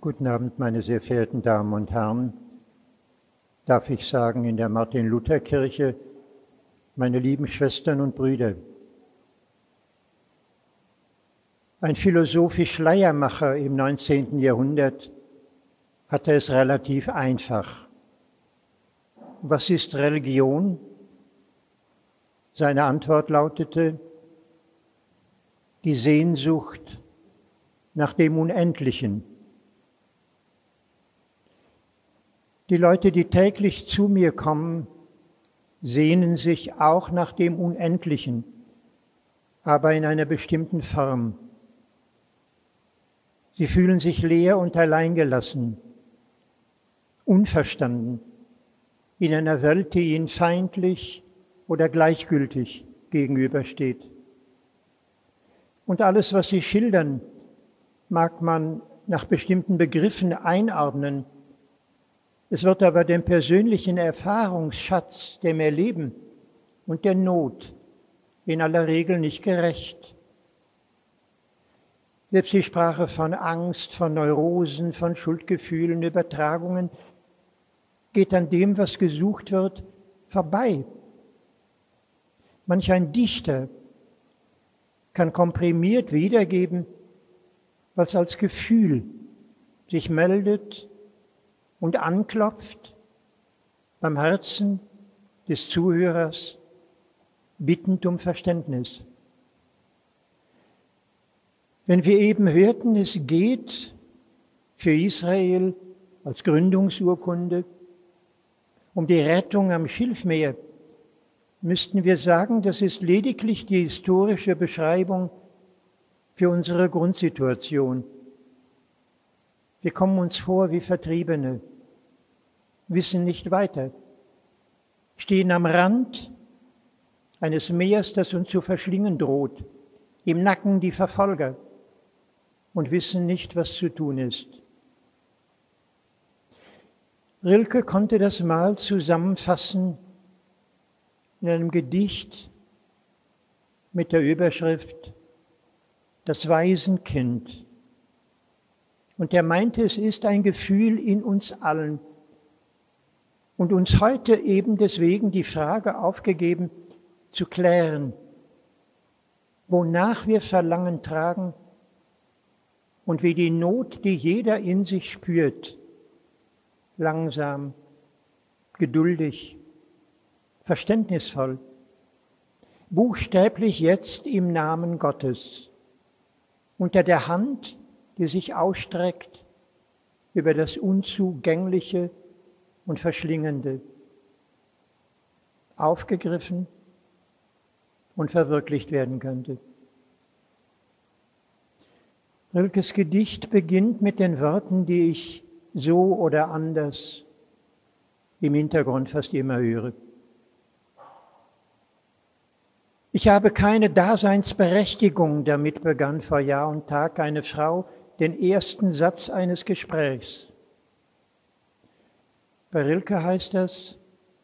Guten Abend, meine sehr verehrten Damen und Herren. Darf ich sagen, in der Martin-Luther-Kirche, meine lieben Schwestern und Brüder. Ein philosophisch Schleiermacher im 19. Jahrhundert hatte es relativ einfach. Was ist Religion? Seine Antwort lautete, die Sehnsucht nach dem Unendlichen. Die Leute, die täglich zu mir kommen, sehnen sich auch nach dem Unendlichen, aber in einer bestimmten Form. Sie fühlen sich leer und alleingelassen, unverstanden, in einer Welt, die ihnen feindlich oder gleichgültig gegenübersteht. Und alles, was sie schildern, mag man nach bestimmten Begriffen einordnen. Es wird aber dem persönlichen Erfahrungsschatz, dem Erleben und der Not in aller Regel nicht gerecht. Selbst die Sprache von Angst, von Neurosen, von Schuldgefühlen, Übertragungen geht an dem, was gesucht wird, vorbei. Manch ein Dichter kann komprimiert wiedergeben, was als Gefühl sich meldet und anklopft beim Herzen des Zuhörers, bittend um Verständnis. Wenn wir eben hörten, es geht für Israel als Gründungsurkunde um die Rettung am Schilfmeer, müssten wir sagen, das ist lediglich die historische Beschreibung für unsere Grundsituation. Wir kommen uns vor wie Vertriebene, wissen nicht weiter, stehen am Rand eines Meers, das uns zu verschlingen droht, im Nacken die Verfolger und wissen nicht, was zu tun ist. Rilke konnte das mal zusammenfassen in einem Gedicht mit der Überschrift Das Waisenkind. Und er meinte, es ist ein Gefühl in uns allen und uns heute eben deswegen die Frage aufgegeben, zu klären, wonach wir Verlangen tragen und wie die Not, die jeder in sich spürt, langsam, geduldig, verständnisvoll, buchstäblich jetzt im Namen Gottes, unter der Hand, die sich ausstreckt über das Unzugängliche und Verschlingende, aufgegriffen und verwirklicht werden könnte. Rilkes Gedicht beginnt mit den Worten, die ich so oder anders im Hintergrund fast immer höre. Ich habe keine Daseinsberechtigung, damit begann vor Jahr und Tag eine Frau den ersten Satz eines Gesprächs. Bei Rilke heißt das,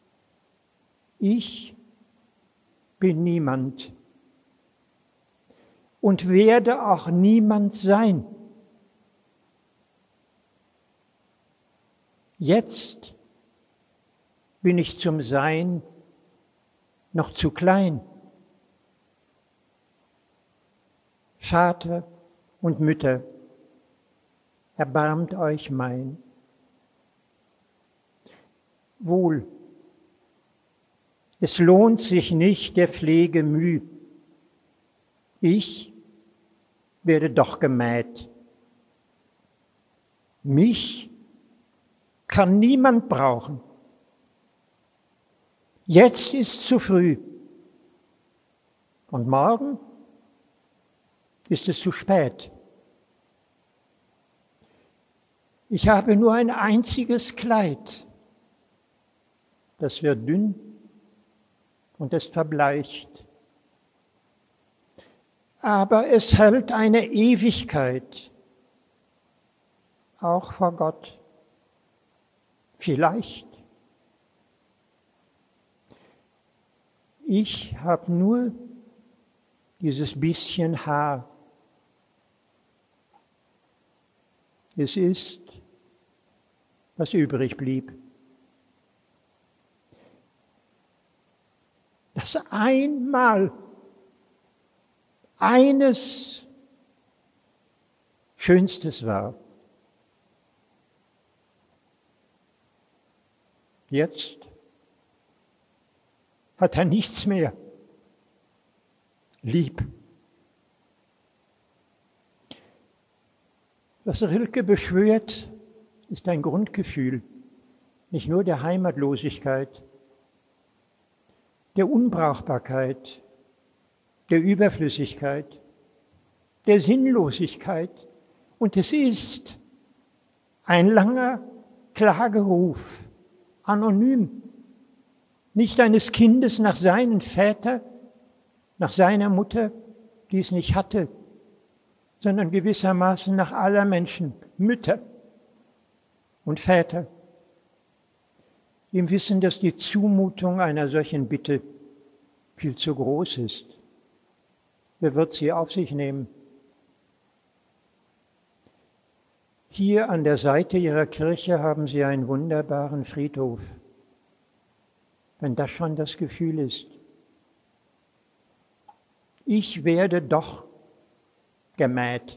ich bin niemand und werde auch niemand sein. Jetzt bin ich zum Sein noch zu klein. Vater und Mütter, erbarmt euch mein. Wohl, es lohnt sich nicht der Pflege Müh. Ich werde doch gemäht. Mich kann niemand brauchen. Jetzt ist zu früh. Und morgen ist es zu spät. Ich habe nur ein einziges Kleid. Das wird dünn und es verbleicht. Aber es hält eine Ewigkeit, auch vor Gott. Vielleicht. Ich habe nur dieses bisschen Haar. Es ist was übrig blieb. Dass einmal eines Schönstes war. Jetzt hat er nichts mehr. Lieb. Was Rilke beschwört, ist ein Grundgefühl, nicht nur der Heimatlosigkeit, der Unbrauchbarkeit, der Überflüssigkeit, der Sinnlosigkeit. Und es ist ein langer Klageruf, anonym, nicht eines Kindes nach seinen Vätern, nach seiner Mutter, die es nicht hatte, sondern gewissermaßen nach aller Menschen, Mütter und Väter, im Wissen, dass die Zumutung einer solchen Bitte viel zu groß ist. Wer wird sie auf sich nehmen? Hier an der Seite ihrer Kirche haben sie einen wunderbaren Friedhof. Wenn das schon das Gefühl ist. Ich werde doch gemäht.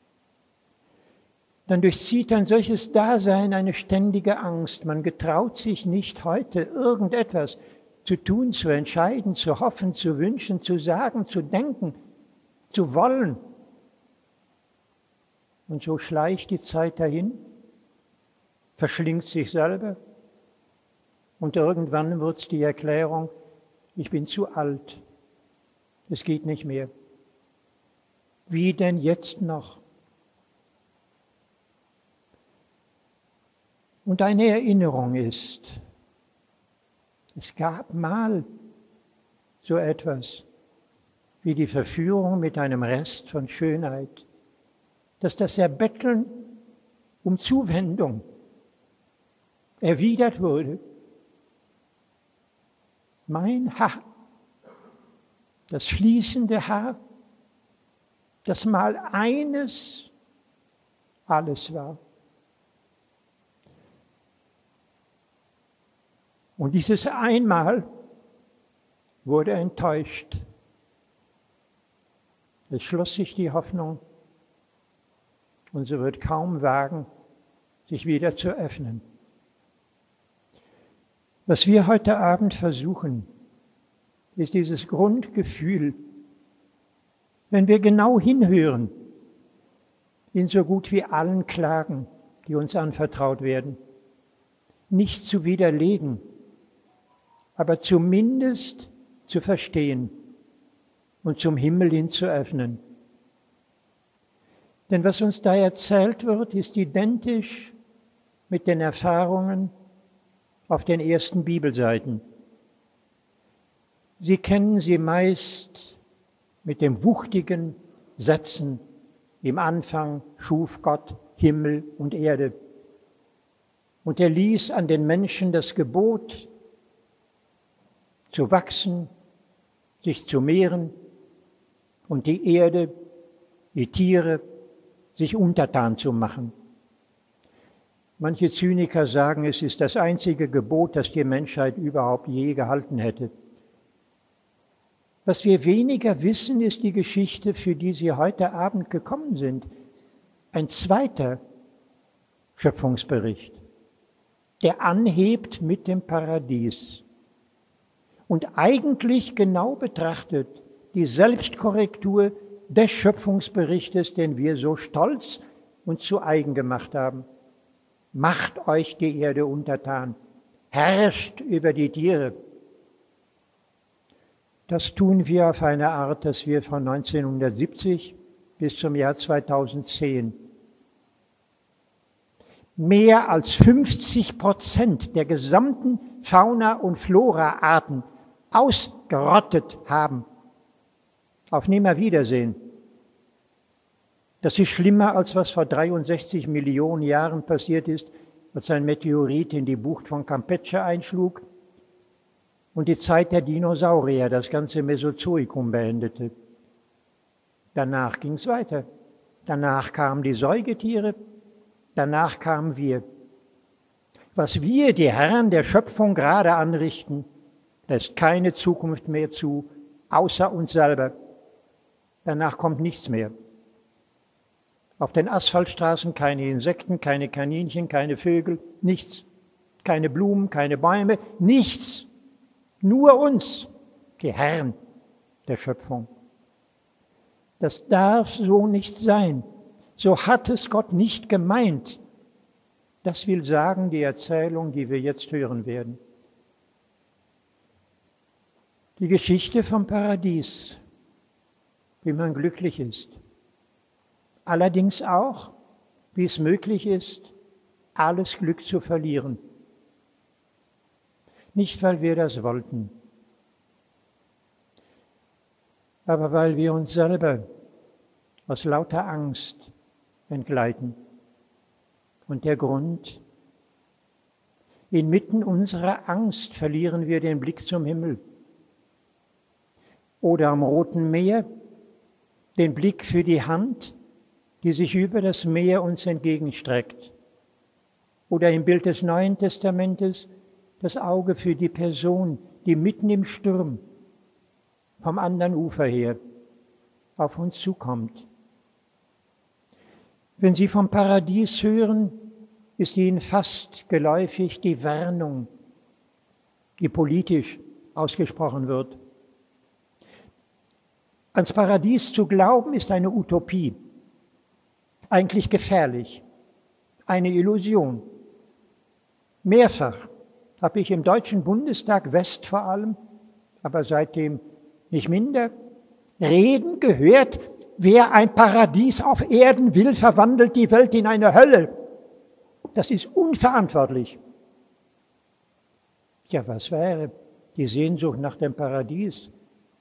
Dann durchzieht ein solches Dasein eine ständige Angst. Man getraut sich nicht heute irgendetwas zu tun, zu entscheiden, zu hoffen, zu wünschen, zu sagen, zu denken, zu wollen. Und so schleicht die Zeit dahin, verschlingt sich selber und irgendwann wird es die Erklärung, ich bin zu alt, es geht nicht mehr. Wie denn jetzt noch? Und eine Erinnerung ist, es gab mal so etwas wie die Verführung mit einem Rest von Schönheit, dass das Erbetteln um Zuwendung erwidert wurde. Mein Haar, das fließende Haar, das mal eines alles war. Und dieses einmal wurde enttäuscht. Es schloss sich die Hoffnung und sie wird kaum wagen, sich wieder zu öffnen. Was wir heute Abend versuchen, ist dieses Grundgefühl, wenn wir genau hinhören, in so gut wie allen Klagen, die uns anvertraut werden, nicht zu widerlegen, aber zumindest zu verstehen und zum Himmel hin zu öffnen. Denn was uns da erzählt wird, ist identisch mit den Erfahrungen auf den ersten Bibelseiten. Sie kennen sie meist mit den wuchtigen Sätzen: Im Anfang schuf Gott Himmel und Erde. Und er ließ an den Menschen das Gebot, zu wachsen, sich zu mehren und die Erde, die Tiere, sich untertan zu machen. Manche Zyniker sagen, es ist das einzige Gebot, das die Menschheit überhaupt je gehalten hätte. Was wir weniger wissen, ist die Geschichte, für die Sie heute Abend gekommen sind. Ein zweiter Schöpfungsbericht, der anhebt mit dem Paradies und eigentlich genau betrachtet die Selbstkorrektur des Schöpfungsberichtes, den wir so stolz und zu eigen gemacht haben. Macht euch die Erde untertan, herrscht über die Tiere. Das tun wir auf eine Art, dass wir von 1970 bis zum Jahr 2010 mehr als 50% der gesamten Fauna- und Flora-Arten ausgerottet haben. Auf Nimmerwiedersehen. Das ist schlimmer, als was vor 63 Millionen Jahren passiert ist, als ein Meteorit in die Bucht von Campeche einschlug und die Zeit der Dinosaurier das ganze Mesozoikum beendete. Danach ging es weiter. Danach kamen die Säugetiere, danach kamen wir. Was wir, die Herren der Schöpfung, gerade anrichten, lässt keine Zukunft mehr zu, außer uns selber. Danach kommt nichts mehr. Auf den Asphaltstraßen keine Insekten, keine Kaninchen, keine Vögel, nichts. Keine Blumen, keine Bäume, nichts. Nur uns, die Herren der Schöpfung. Das darf so nicht sein. So hat es Gott nicht gemeint. Das will sagen die Erzählung, die wir jetzt hören werden. Die Geschichte vom Paradies, wie man glücklich ist. Allerdings auch, wie es möglich ist, alles Glück zu verlieren. Nicht, weil wir das wollten, aber weil wir uns selber aus lauter Angst entgleiten. Und der Grund: inmitten unserer Angst verlieren wir den Blick zum Himmel. Oder am Roten Meer den Blick für die Hand, die sich über das Meer uns entgegenstreckt. Oder im Bild des Neuen Testamentes das Auge für die Person, die mitten im Sturm vom anderen Ufer her auf uns zukommt. Wenn Sie vom Paradies hören, ist Ihnen fast geläufig die Warnung, die politisch ausgesprochen wird. Ans Paradies zu glauben, ist eine Utopie, eigentlich gefährlich, eine Illusion. Mehrfach habe ich im Deutschen Bundestag West vor allem, aber seitdem nicht minder, Reden gehört: Wer ein Paradies auf Erden will, verwandelt die Welt in eine Hölle. Das ist unverantwortlich. Ja, was wäre die Sehnsucht nach dem Paradies?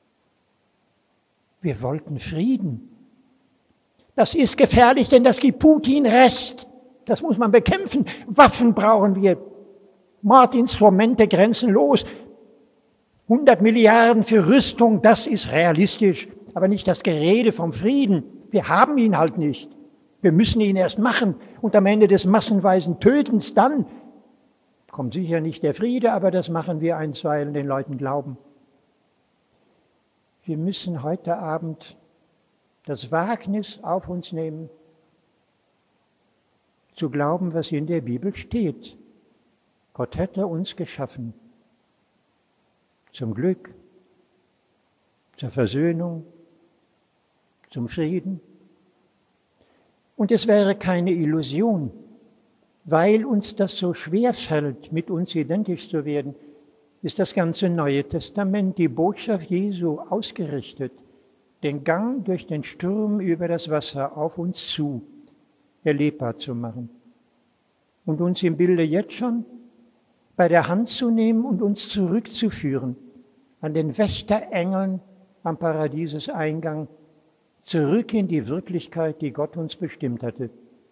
Wir wollten Frieden. Das ist gefährlich, denn das gibt Putin Recht. Das muss man bekämpfen. Waffen brauchen wir. Mordinstrumente grenzenlos. 100 Milliarden für Rüstung, das ist realistisch. Aber nicht das Gerede vom Frieden. Wir haben ihn halt nicht. Wir müssen ihn erst machen. Und am Ende des massenweisen Tötens dann kommt sicher nicht der Friede, aber das machen wir einstweilen den Leuten glauben. Wir müssen heute Abend das Wagnis auf uns nehmen, zu glauben, was in der Bibel steht. Gott hätte uns geschaffen zum Glück, zur Versöhnung, zum Frieden. Und es wäre keine Illusion, weil uns das so schwer fällt, mit uns identisch zu werden, ist das ganze Neue Testament, die Botschaft Jesu, ausgerichtet, den Gang durch den Sturm über das Wasser auf uns zu erlebbar zu machen und uns im Bilde jetzt schon bei der Hand zu nehmen und uns zurückzuführen an den Wächterengeln am Paradieseseingang, zurück in die Wirklichkeit, die Gott uns bestimmt hatte.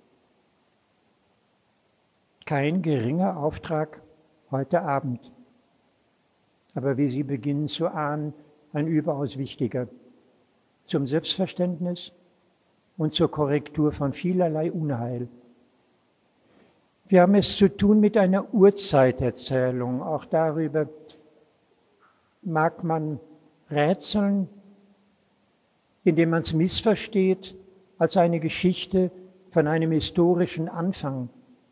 Kein geringer Auftrag heute Abend, aber wie Sie beginnen zu ahnen, ein überaus wichtiger, zum Selbstverständnis und zur Korrektur von vielerlei Unheil. Wir haben es zu tun mit einer Urzeiterzählung. Auch darüber mag man rätseln, indem man es missversteht als eine Geschichte von einem historischen Anfang.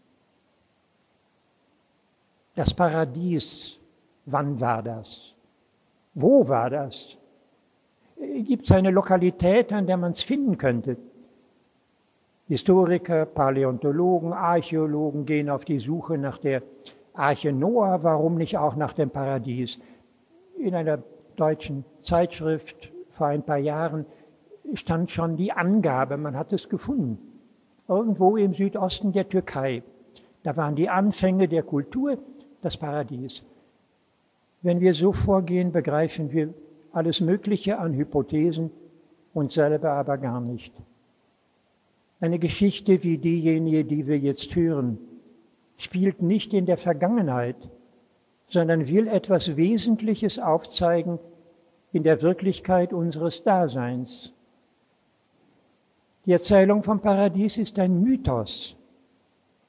Das Paradies, wann war das? Wo war das? Gibt es eine Lokalität, an der man es finden könnte? Historiker, Paläontologen, Archäologen gehen auf die Suche nach der Arche Noah, warum nicht auch nach dem Paradies? In einer deutschen Zeitschrift vor ein paar Jahren stand schon die Angabe, man hat es gefunden, irgendwo im Südosten der Türkei. Da waren die Anfänge der Kultur, das Paradies. Wenn wir so vorgehen, begreifen wir alles Mögliche an Hypothesen, uns selber aber gar nicht. Eine Geschichte wie diejenige, die wir jetzt hören, spielt nicht in der Vergangenheit, sondern will etwas Wesentliches aufzeigen in der Wirklichkeit unseres Daseins. Die Erzählung vom Paradies ist ein Mythos.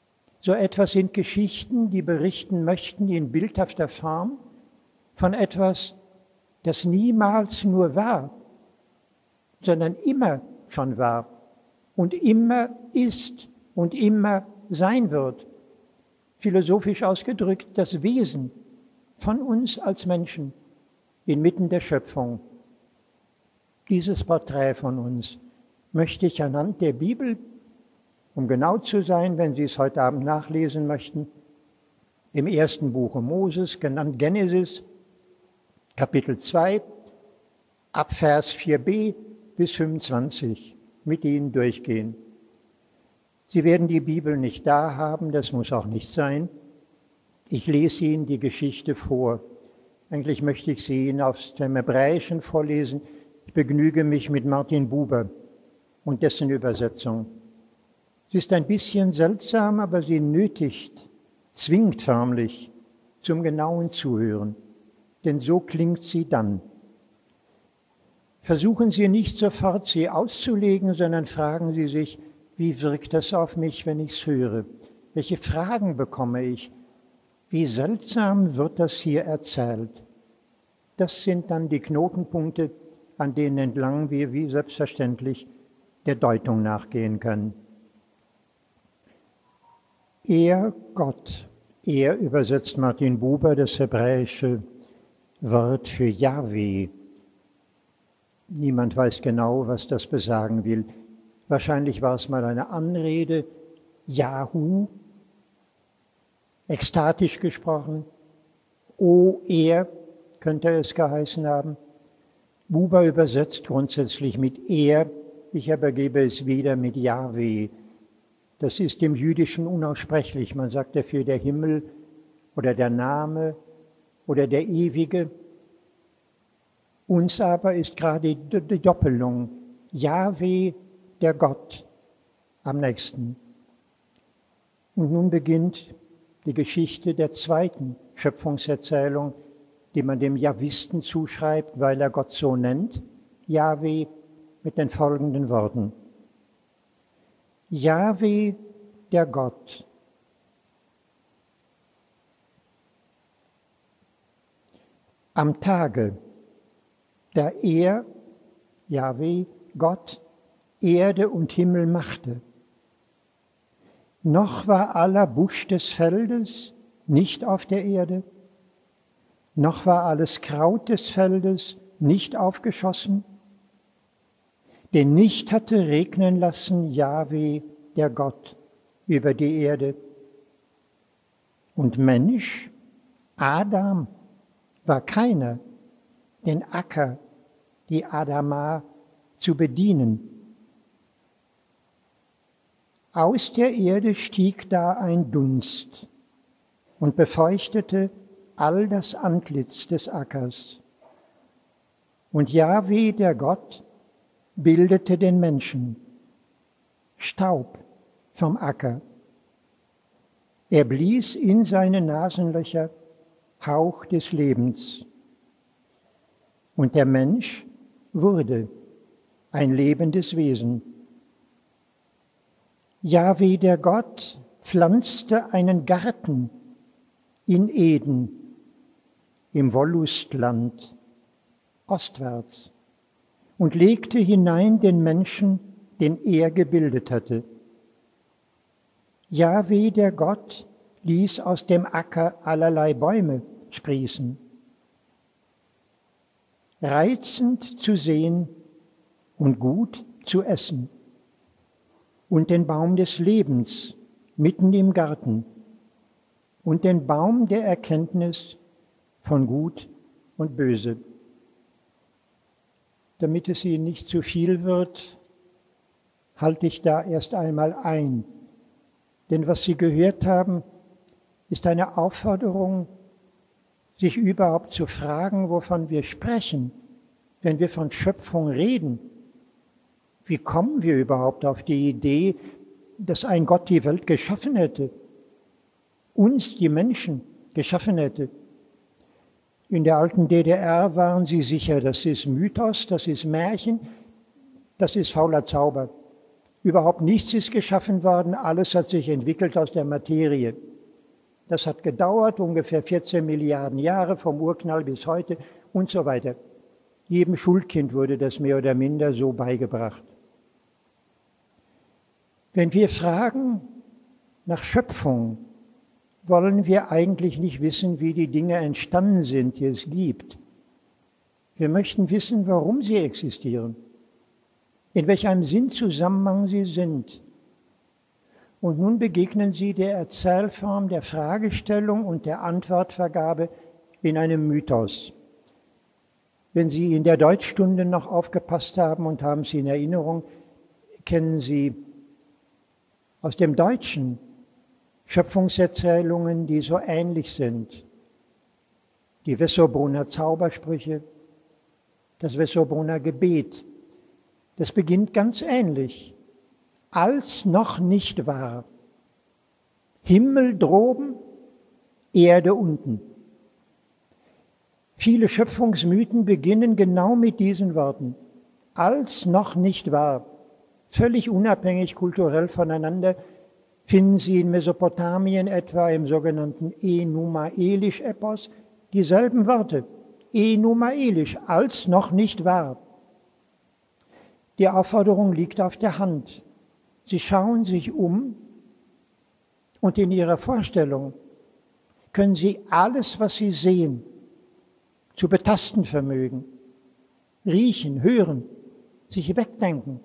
So etwas sind Geschichten, die berichten möchten in bildhafter Form von etwas, das niemals nur war, sondern immer schon war und immer ist und immer sein wird. Philosophisch ausgedrückt, das Wesen von uns als Menschen inmitten der Schöpfung. Dieses Porträt von uns möchte ich anhand der Bibel, um genau zu sein, wenn Sie es heute Abend nachlesen möchten, im ersten Buche Moses, genannt Genesis, Kapitel 2, ab Vers 4b bis 25, mit Ihnen durchgehen. Sie werden die Bibel nicht da haben, das muss auch nicht sein. Ich lese Ihnen die Geschichte vor. Eigentlich möchte ich sie Ihnen aus dem Hebräischen vorlesen. Ich begnüge mich mit Martin Buber und dessen Übersetzung. Sie ist ein bisschen seltsam, aber sie nötigt, zwingt förmlich zum genauen Zuhören, denn so klingt sie dann. Versuchen Sie nicht sofort, sie auszulegen, sondern fragen Sie sich, wie wirkt das auf mich, wenn ich es höre? Welche Fragen bekomme ich? Wie seltsam wird das hier erzählt? Das sind dann die Knotenpunkte, an denen entlang wir wie selbstverständlich der Deutung nachgehen können. Er, Gott, er übersetzt Martin Buber das hebräische Wort für Jahwe. Niemand weiß genau, was das besagen will. Wahrscheinlich war es mal eine Anrede, Jahu, ekstatisch gesprochen, O er, könnte es geheißen haben. Buber übersetzt grundsätzlich mit er, ich aber gebe es wieder mit Jahwe. Das ist im Jüdischen unaussprechlich. Man sagt dafür der Himmel oder der Name oder der Ewige. Uns aber ist gerade die Doppelung Jahwe, der Gott, am nächsten. Und nun beginnt die Geschichte der zweiten Schöpfungserzählung, die man dem Jahwisten zuschreibt, weil er Gott so nennt, Jahwe, mit den folgenden Worten. Jahwe, der Gott. Am Tage, da er, Jahwe, Gott, Erde und Himmel machte. Noch war aller Busch des Feldes nicht auf der Erde, noch war alles Kraut des Feldes nicht aufgeschossen, denn nicht hatte regnen lassen Jahwe, der Gott, über die Erde. Und Mensch, Adam, war keiner, den Acker, die Adama, zu bedienen. Aus der Erde stieg da ein Dunst und befeuchtete all das Antlitz des Ackers. Und Jahwe, der Gott, bildete den Menschen, Staub vom Acker. Er blies in seine Nasenlöcher Hauch des Lebens. Und der Mensch wurde ein lebendes Wesen. Jahwe, der Gott, pflanzte einen Garten in Eden, im Wollustland, ostwärts, und legte hinein den Menschen, den er gebildet hatte. Jahwe, der Gott, ließ aus dem Acker allerlei Bäume sprießen, reizend zu sehen und gut zu essen, und den Baum des Lebens mitten im Garten und den Baum der Erkenntnis von Gut und Böse. Damit es Ihnen nicht zu viel wird, halte ich da erst einmal ein. Denn was Sie gehört haben, ist eine Aufforderung, sich überhaupt zu fragen, wovon wir sprechen, wenn wir von Schöpfung reden. Wie kommen wir überhaupt auf die Idee, dass ein Gott die Welt geschaffen hätte, uns, die Menschen, geschaffen hätte? In der alten DDR waren sie sicher, das ist Mythos, das ist Märchen, das ist fauler Zauber. Überhaupt nichts ist geschaffen worden, alles hat sich entwickelt aus der Materie. Das hat gedauert, ungefähr 14 Milliarden Jahre, vom Urknall bis heute und so weiter. Jedem Schulkind wurde das mehr oder minder so beigebracht. Wenn wir fragen nach Schöpfung, wollen wir eigentlich nicht wissen, wie die Dinge entstanden sind, die es gibt. Wir möchten wissen, warum sie existieren, in welchem Sinnzusammenhang sie sind. Und nun begegnen Sie der Erzählform der Fragestellung und der Antwortvergabe in einem Mythos. Wenn Sie in der Deutschstunde noch aufgepasst haben und haben Sie in Erinnerung, kennen Sie aus dem Deutschen Schöpfungserzählungen, die so ähnlich sind. Die Wessobrunner Zaubersprüche, das Wessobrunner Gebet. Das beginnt ganz ähnlich. Als noch nicht war. Himmel droben, Erde unten. Viele Schöpfungsmythen beginnen genau mit diesen Worten. Als noch nicht war. Völlig unabhängig kulturell voneinander finden Sie in Mesopotamien etwa im sogenannten Enuma Elish-Epos dieselben Worte. Enuma Elish, als noch nicht war. Die Aufforderung liegt auf der Hand. Sie schauen sich um und in ihrer Vorstellung können Sie alles, was Sie sehen, zu betasten vermögen, riechen, hören, sich wegdenken.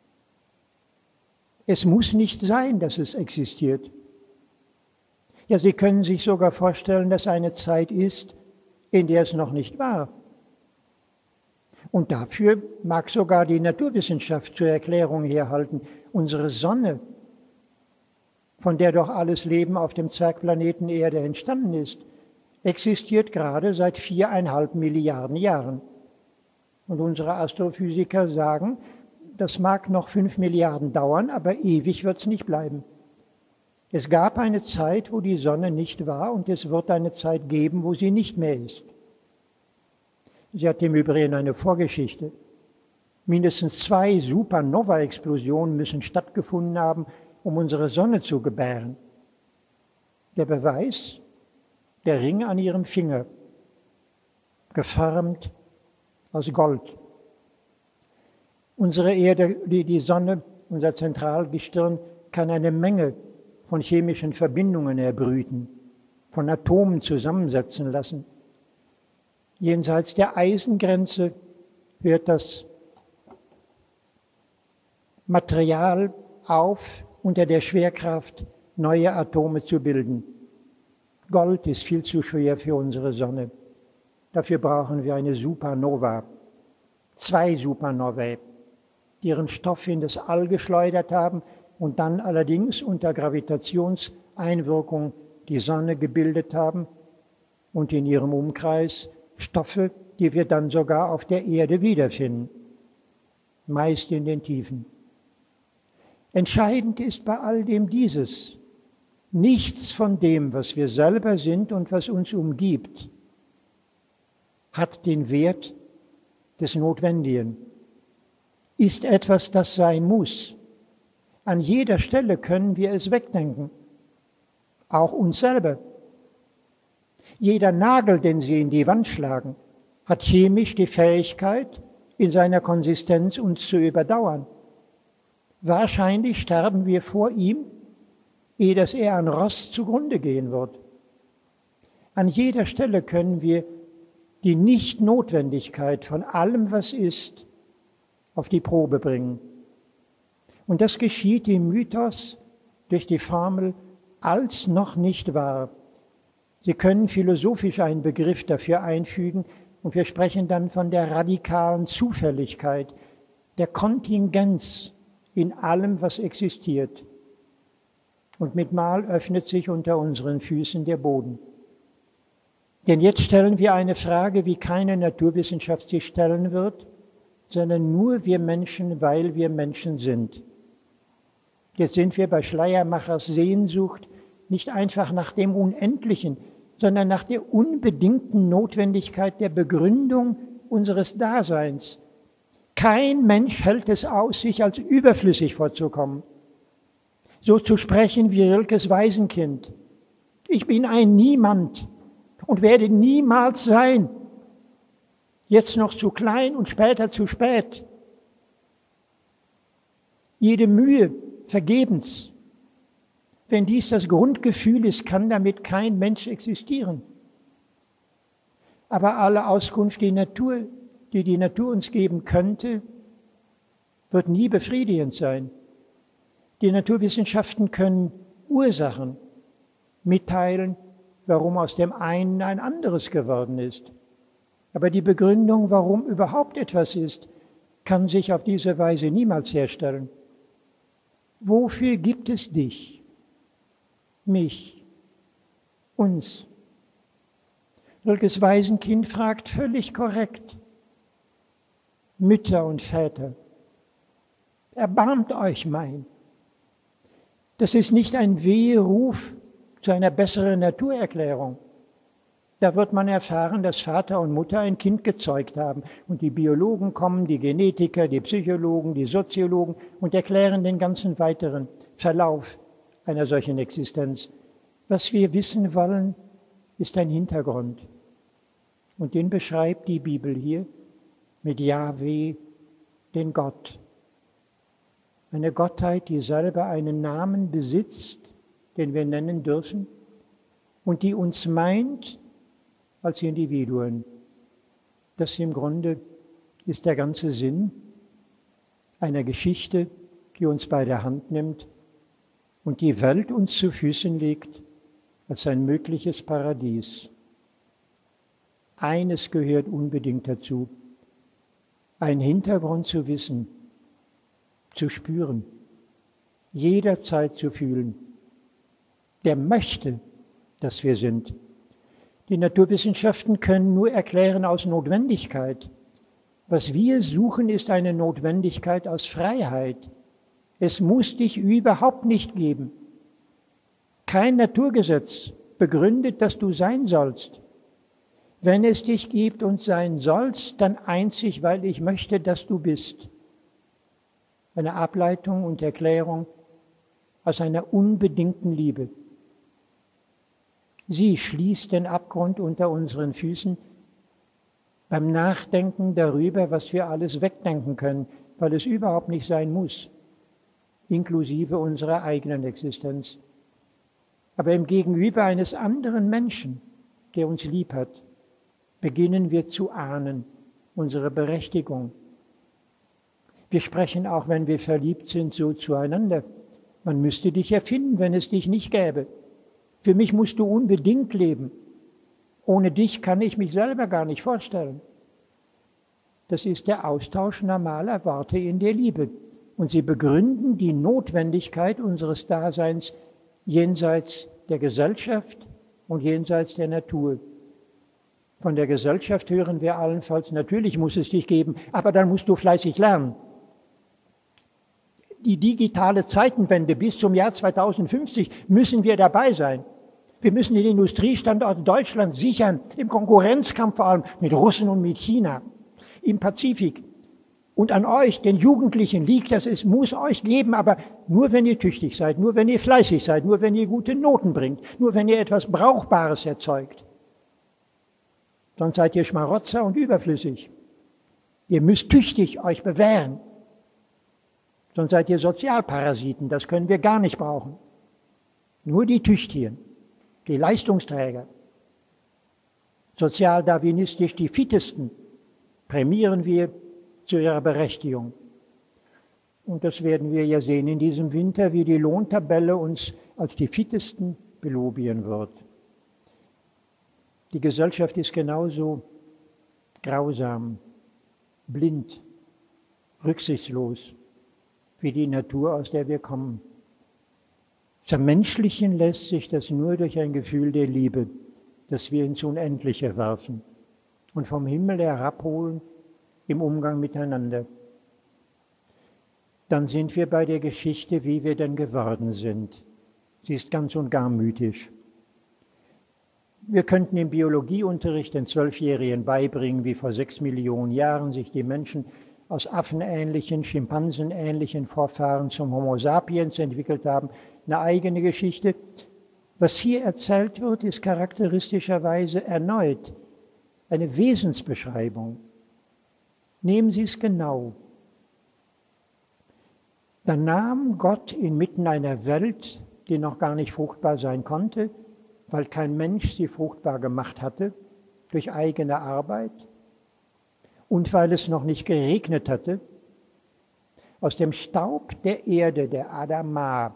Es muss nicht sein, dass es existiert. Ja, Sie können sich sogar vorstellen, dass eine Zeit ist, in der es noch nicht war. Und dafür mag sogar die Naturwissenschaft zur Erklärung herhalten. Unsere Sonne, von der doch alles Leben auf dem Zwergplaneten Erde entstanden ist, existiert gerade seit 4,5 Milliarden Jahren. Und unsere Astrophysiker sagen, das mag noch 5 Milliarden dauern, aber ewig wird es nicht bleiben. Es gab eine Zeit, wo die Sonne nicht war, und es wird eine Zeit geben, wo sie nicht mehr ist. Sie hat im Übrigen eine Vorgeschichte. Mindestens 2 Supernova-Explosionen müssen stattgefunden haben, um unsere Sonne zu gebären. Der Beweis, der Ring an ihrem Finger, geformt aus Gold. Unsere Erde, die Sonne, unser Zentralgestirn, kann eine Menge von chemischen Verbindungen erbrüten, von Atomen zusammensetzen lassen. Jenseits der Eisengrenze hört das Material auf, unter der Schwerkraft neue Atome zu bilden. Gold ist viel zu schwer für unsere Sonne. Dafür brauchen wir eine Supernova. 2 Supernovae, die ihren Stoff in das All geschleudert haben und dann allerdings unter Gravitationseinwirkung die Sonne gebildet haben und in ihrem Umkreis Stoffe, die wir dann sogar auf der Erde wiederfinden, meist in den Tiefen. Entscheidend ist bei all dem dieses: Nichts von dem, was wir selber sind und was uns umgibt, hat den Wert des Notwendigen, ist etwas, das sein muss. An jeder Stelle können wir es wegdenken, auch uns selber. Jeder Nagel, den Sie in die Wand schlagen, hat chemisch die Fähigkeit, in seiner Konsistenz uns zu überdauern. Wahrscheinlich sterben wir vor ihm, ehe dass er an Rost zugrunde gehen wird. An jeder Stelle können wir die Nichtnotwendigkeit von allem, was ist, auf die Probe bringen. Und das geschieht im Mythos durch die Formel als noch nicht war. Sie können philosophisch einen Begriff dafür einfügen und wir sprechen dann von der radikalen Zufälligkeit, der Kontingenz in allem, was existiert. Und mit Mal öffnet sich unter unseren Füßen der Boden. Denn jetzt stellen wir eine Frage, wie keine Naturwissenschaft sie stellen wird, sondern nur wir Menschen, weil wir Menschen sind. Jetzt sind wir bei Schleiermachers Sehnsucht nicht einfach nach dem Unendlichen, sondern nach der unbedingten Notwendigkeit der Begründung unseres Daseins. Kein Mensch hält es aus, sich als überflüssig vorzukommen. So zu sprechen wie Rilkes Waisenkind. Ich bin ein Niemand und werde niemals sein. Jetzt noch zu klein und später zu spät. Jede Mühe vergebens. Wenn dies das Grundgefühl ist, kann damit kein Mensch existieren. Aber alle Auskunft, die die Natur uns geben könnte, wird nie befriedigend sein. Die Naturwissenschaften können Ursachen mitteilen, warum aus dem einen ein anderes geworden ist. Aber die Begründung, warum überhaupt etwas ist, kann sich auf diese Weise niemals herstellen. Wofür gibt es dich, mich, uns? Rilkes Waisenkind fragt völlig korrekt: Mütter und Väter, erbarmt euch mein. Das ist nicht ein Weheruf zu einer besseren Naturerklärung. Da wird man erfahren, dass Vater und Mutter ein Kind gezeugt haben. Und die Biologen kommen, die Genetiker, die Psychologen, die Soziologen und erklären den ganzen weiteren Verlauf einer solchen Existenz. Was wir wissen wollen, ist ein Hintergrund. Und den beschreibt die Bibel hier mit Jahwe, den Gott. Eine Gottheit, die selber einen Namen besitzt, den wir nennen dürfen, und die uns meint als Individuen. Das im Grunde ist der ganze Sinn einer Geschichte, die uns bei der Hand nimmt und die Welt uns zu Füßen legt als ein mögliches Paradies. Eines gehört unbedingt dazu: einen Hintergrund zu wissen, zu spüren, jederzeit zu fühlen. Der möchte, dass wir sind. Die Naturwissenschaften können nur erklären aus Notwendigkeit. Was wir suchen, ist eine Notwendigkeit aus Freiheit. Es muss dich überhaupt nicht geben. Kein Naturgesetz begründet, dass du sein sollst. Wenn es dich gibt und sein sollst, dann einzig, weil ich möchte, dass du bist. Eine Ableitung und Erklärung aus einer unbedingten Liebe. Sie schließt den Abgrund unter unseren Füßen beim Nachdenken darüber, was wir alles wegdenken können, weil es überhaupt nicht sein muss, inklusive unserer eigenen Existenz. Aber im Gegenüber eines anderen Menschen, der uns lieb hat, beginnen wir zu ahnen unsere Berechtigung. Wir sprechen auch, wenn wir verliebt sind, so zueinander. Man müsste dich erfinden, wenn es dich nicht gäbe. Für mich musst du unbedingt leben. Ohne dich kann ich mich selber gar nicht vorstellen. Das ist der Austausch normaler Worte in der Liebe. Und sie begründen die Notwendigkeit unseres Daseins jenseits der Gesellschaft und jenseits der Natur. Von der Gesellschaft hören wir allenfalls: Natürlich muss es dich geben, aber dann musst du fleißig lernen. Die digitale Zeitenwende bis zum Jahr 2050 müssen wir dabei sein. Wir müssen den Industriestandort Deutschland sichern, im Konkurrenzkampf vor allem mit Russen und mit China, im Pazifik. Und an euch, den Jugendlichen, liegt das: Es muss euch geben, aber nur wenn ihr tüchtig seid, nur wenn ihr fleißig seid, nur wenn ihr gute Noten bringt, nur wenn ihr etwas Brauchbares erzeugt. Sonst seid ihr Schmarotzer und überflüssig. Ihr müsst tüchtig euch bewähren. Sonst seid ihr Sozialparasiten, das können wir gar nicht brauchen. Nur die Tüchtigen, die Leistungsträger, sozialdarwinistisch die Fittesten, prämieren wir zu ihrer Berechtigung. Und das werden wir ja sehen in diesem Winter, wie die Lohntabelle uns als die Fittesten belobigen wird. Die Gesellschaft ist genauso grausam, blind, rücksichtslos wie die Natur, aus der wir kommen. Zermenschlichen lässt sich das nur durch ein Gefühl der Liebe, das wir ins Unendliche werfen und vom Himmel herabholen im Umgang miteinander. Dann sind wir bei der Geschichte, wie wir denn geworden sind. Sie ist ganz und gar mythisch. Wir könnten im Biologieunterricht den 12-Jährigen beibringen, wie vor 6 Millionen Jahren sich die Menschen aus affenähnlichen, schimpansenähnlichen Vorfahren zum Homo sapiens entwickelt haben, eine eigene Geschichte. Was hier erzählt wird, ist charakteristischerweise erneut eine Wesensbeschreibung. Nehmen Sie es genau. Da nahm Gott inmitten einer Welt, die noch gar nicht fruchtbar sein konnte, weil kein Mensch sie fruchtbar gemacht hatte, durch eigene Arbeit und weil es noch nicht geregnet hatte, aus dem Staub der Erde, der Adama,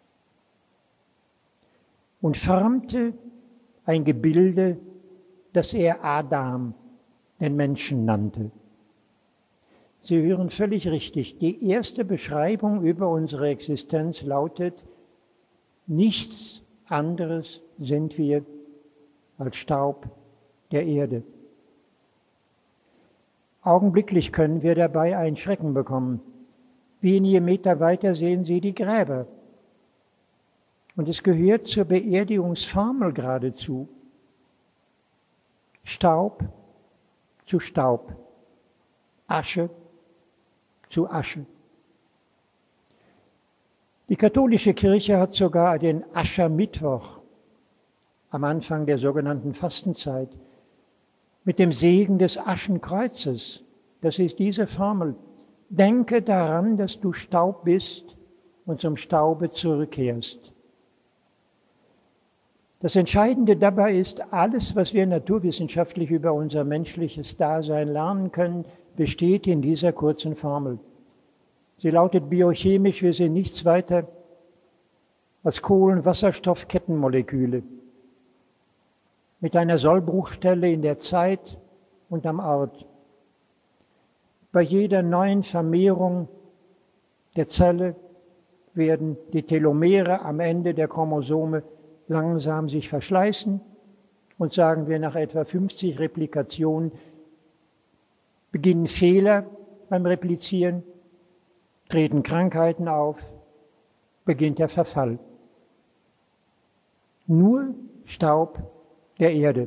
und formte ein Gebilde, das er Adam, den Menschen, nannte. Sie hören völlig richtig. Die erste Beschreibung über unsere Existenz lautet: Nichts anderes sind wir als Staub der Erde. Augenblicklich können wir dabei einen Schrecken bekommen. Wenige Meter weiter sehen Sie die Gräber. Und es gehört zur Beerdigungsformel geradezu. Staub zu Staub, Asche zu Asche. Die katholische Kirche hat sogar den Aschermittwoch am Anfang der sogenannten Fastenzeit mit dem Segen des Aschenkreuzes. Das ist diese Formel. Denke daran, dass du Staub bist und zum Staube zurückkehrst. Das Entscheidende dabei ist, alles, was wir naturwissenschaftlich über unser menschliches Dasein lernen können, besteht in dieser kurzen Formel. Sie lautet biochemisch: Wir sind nichts weiter als Kohlenwasserstoffkettenmoleküle mit einer Sollbruchstelle in der Zeit und am Ort. Bei jeder neuen Vermehrung der Zelle werden die Telomere am Ende der Chromosome langsam sich verschleißen und, sagen wir, nach etwa 50 Replikationen beginnen Fehler beim Replizieren, treten Krankheiten auf, beginnt der Verfall. Nur Staub der Erde.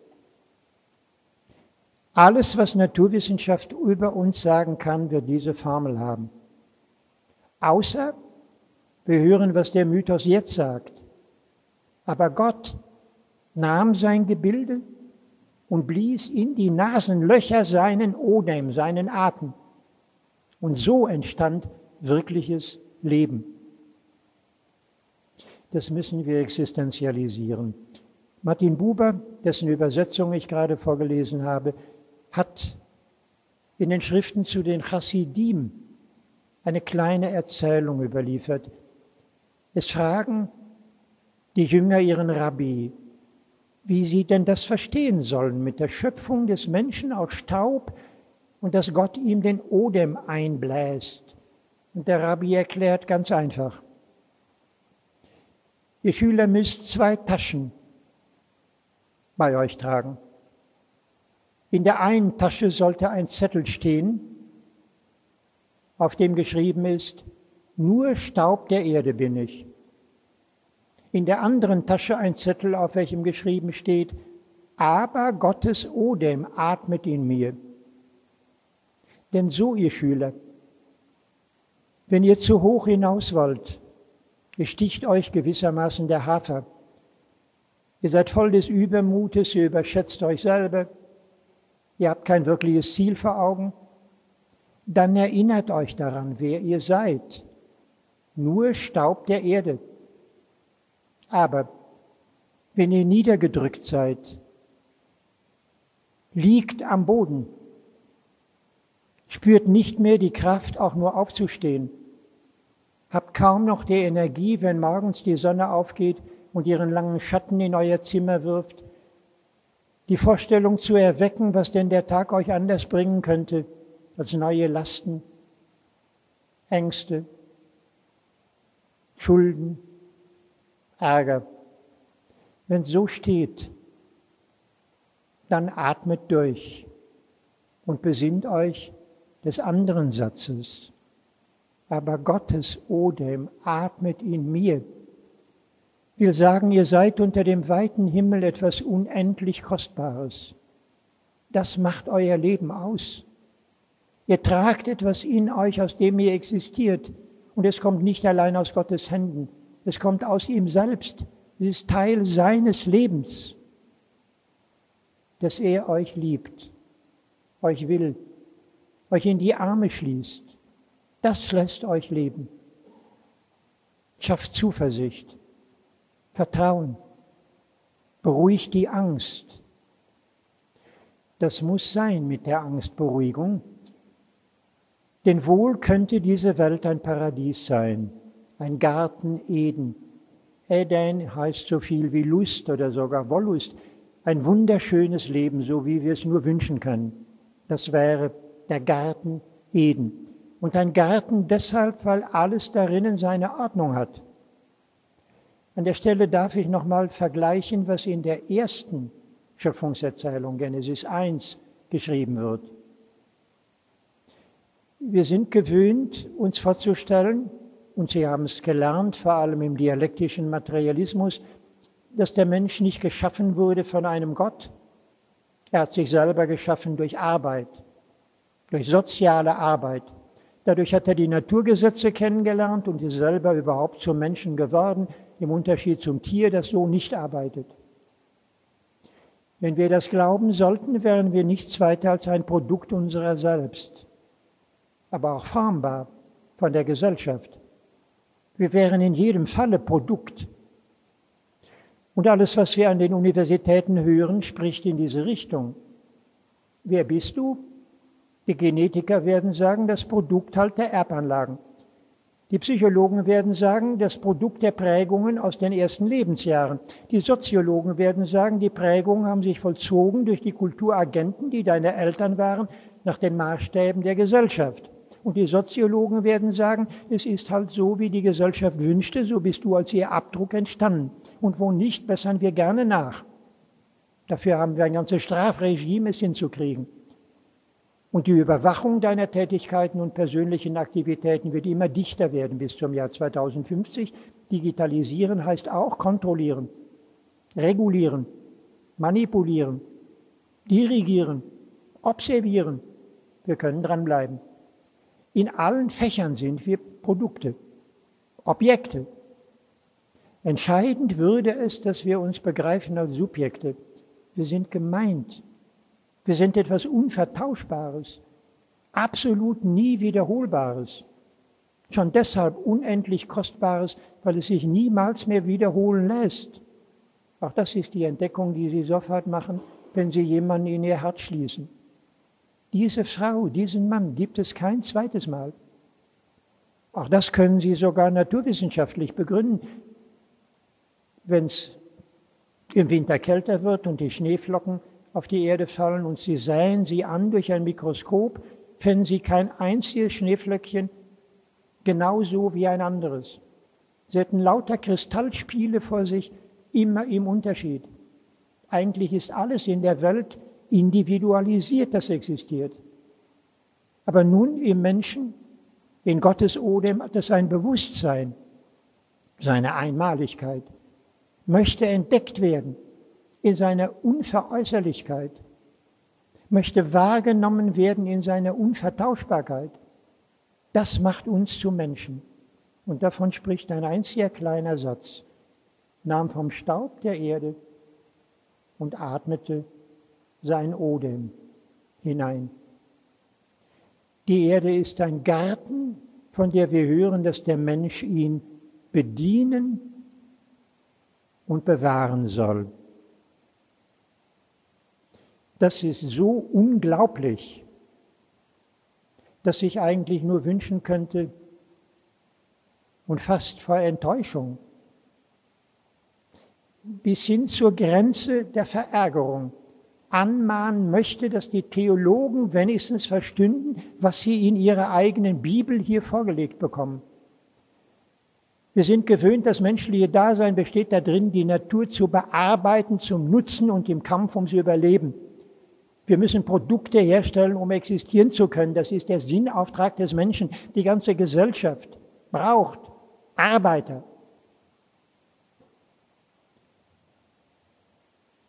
Alles, was Naturwissenschaft über uns sagen kann, wird diese Formel haben. Außer wir hören, was der Mythos jetzt sagt. Aber Gott nahm sein Gebilde und blies in die Nasenlöcher seinen Odem, seinen Atem. Und so entstand wirkliches Leben. Das müssen wir existenzialisieren. Martin Buber, dessen Übersetzung ich gerade vorgelesen habe, hat in den Schriften zu den Chassidim eine kleine Erzählung überliefert. Es fragen die Jünger ihren Rabbi, wie sie denn das verstehen sollen mit der Schöpfung des Menschen aus Staub und dass Gott ihm den Odem einbläst. Und der Rabbi erklärt ganz einfach: Ihr Schüler müsst 2 Taschen bei euch tragen. In der einen Tasche sollte ein Zettel stehen, auf dem geschrieben ist: Nur Staub der Erde bin ich. In der anderen Tasche ein Zettel, auf welchem geschrieben steht: Aber Gottes Odem atmet in mir. Denn so, ihr Schüler, wenn ihr zu hoch hinaus wollt, besticht euch gewissermaßen der Hafer. Ihr seid voll des Übermutes, ihr überschätzt euch selber, ihr habt kein wirkliches Ziel vor Augen. Dann erinnert euch daran, wer ihr seid. Nur Staub der Erde. Aber wenn ihr niedergedrückt seid, liegt am Boden, spürt nicht mehr die Kraft, auch nur aufzustehen, habt kaum noch die Energie, wenn morgens die Sonne aufgeht und ihren langen Schatten in euer Zimmer wirft, die Vorstellung zu erwecken, was denn der Tag euch anders bringen könnte als neue Lasten, Ängste, Schulden, Ärger. Wenn es so steht, dann atmet durch und besinnt euch des anderen Satzes. Aber Gottes Odem atmet in mir. Will sagen, ihr seid unter dem weiten Himmel etwas unendlich Kostbares. Das macht euer Leben aus. Ihr tragt etwas in euch, aus dem ihr existiert. Und es kommt nicht allein aus Gottes Händen. Es kommt aus ihm selbst. Es ist Teil seines Lebens, dass er euch liebt, euch will, euch in die Arme schließt. Das lässt euch leben. Schafft Zuversicht, Vertrauen, beruhigt die Angst. Das muss sein mit der Angstberuhigung. Denn wohl könnte diese Welt ein Paradies sein, ein Garten Eden. Eden heißt so viel wie Lust oder sogar Wollust. Ein wunderschönes Leben, so wie wir es nur wünschen können. Das wäre der Garten Eden. Und ein Garten deshalb, weil alles darin seine Ordnung hat. An der Stelle darf ich nochmal vergleichen, was in der ersten Schöpfungserzählung, Genesis 1, geschrieben wird. Wir sind gewöhnt, uns vorzustellen, und Sie haben es gelernt, vor allem im dialektischen Materialismus, dass der Mensch nicht geschaffen wurde von einem Gott. Er hat sich selber geschaffen durch Arbeit, durch soziale Arbeit. Dadurch hat er die Naturgesetze kennengelernt und ist selber überhaupt zum Menschen geworden, im Unterschied zum Tier, das so nicht arbeitet. Wenn wir das glauben sollten, wären wir nichts weiter als ein Produkt unserer selbst, aber auch formbar von der Gesellschaft. Wir wären in jedem Falle Produkt. Und alles, was wir an den Universitäten hören, spricht in diese Richtung. Wer bist du? Die Genetiker werden sagen, das Produkt halt der Erbanlagen. Die Psychologen werden sagen, das Produkt der Prägungen aus den ersten Lebensjahren. Die Soziologen werden sagen, die Prägungen haben sich vollzogen durch die Kulturagenten, die deine Eltern waren, nach den Maßstäben der Gesellschaft. Und die Soziologen werden sagen, es ist halt so, wie die Gesellschaft wünschte, so bist du als ihr Abdruck entstanden. Und wo nicht, bessern wir gerne nach. Dafür haben wir ein ganzes Strafregime, es hinzukriegen. Und die Überwachung deiner Tätigkeiten und persönlichen Aktivitäten wird immer dichter werden bis zum Jahr 2050. Digitalisieren heißt auch kontrollieren, regulieren, manipulieren, dirigieren, observieren. Wir können dranbleiben. In allen Fächern sind wir Produkte, Objekte. Entscheidend würde es, dass wir uns begreifen als Subjekte. Wir sind gemeint. Wir sind etwas Unvertauschbares, absolut nie Wiederholbares. Schon deshalb unendlich Kostbares, weil es sich niemals mehr wiederholen lässt. Auch das ist die Entdeckung, die Sie sofort machen, wenn Sie jemanden in Ihr Herz schließen. Diese Frau, diesen Mann gibt es kein zweites Mal. Auch das können Sie sogar naturwissenschaftlich begründen. Wenn es im Winter kälter wird und die Schneeflocken auf die Erde fallen und Sie säen sie an durch ein Mikroskop, finden Sie kein einziges Schneeflöckchen genauso wie ein anderes. Sie hätten lauter Kristallspiele vor sich, immer im Unterschied. Eigentlich ist alles in der Welt individualisiert, das existiert. Aber nun im Menschen, in Gottes Odem, hat es ein Bewusstsein, seine Einmaligkeit, möchte entdeckt werden in seiner Unveräußerlichkeit, möchte wahrgenommen werden in seiner Unvertauschbarkeit. Das macht uns zu Menschen. Und davon spricht ein einziger kleiner Satz. Nahm vom Staub der Erde und atmete sein Odem hinein. Die Erde ist ein Garten, von der wir hören, dass der Mensch ihn bedienen und bewahren soll. Das ist so unglaublich, dass ich eigentlich nur wünschen könnte und fast vor Enttäuschung, bis hin zur Grenze der Verärgerung, anmahnen möchte, dass die Theologen wenigstens verstünden, was sie in ihrer eigenen Bibel hier vorgelegt bekommen. Wir sind gewöhnt, das menschliche Dasein besteht darin, die Natur zu bearbeiten, zum Nutzen und im Kampf ums Überleben. Wir müssen Produkte herstellen, um existieren zu können. Das ist der Sinnauftrag des Menschen. Die ganze Gesellschaft braucht Arbeiter.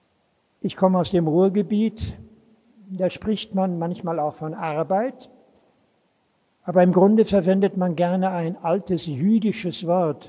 Ich komme aus dem Ruhrgebiet. Da spricht man manchmal auch von Arbeit. Aber im Grunde verwendet man gerne ein altes jüdisches Wort.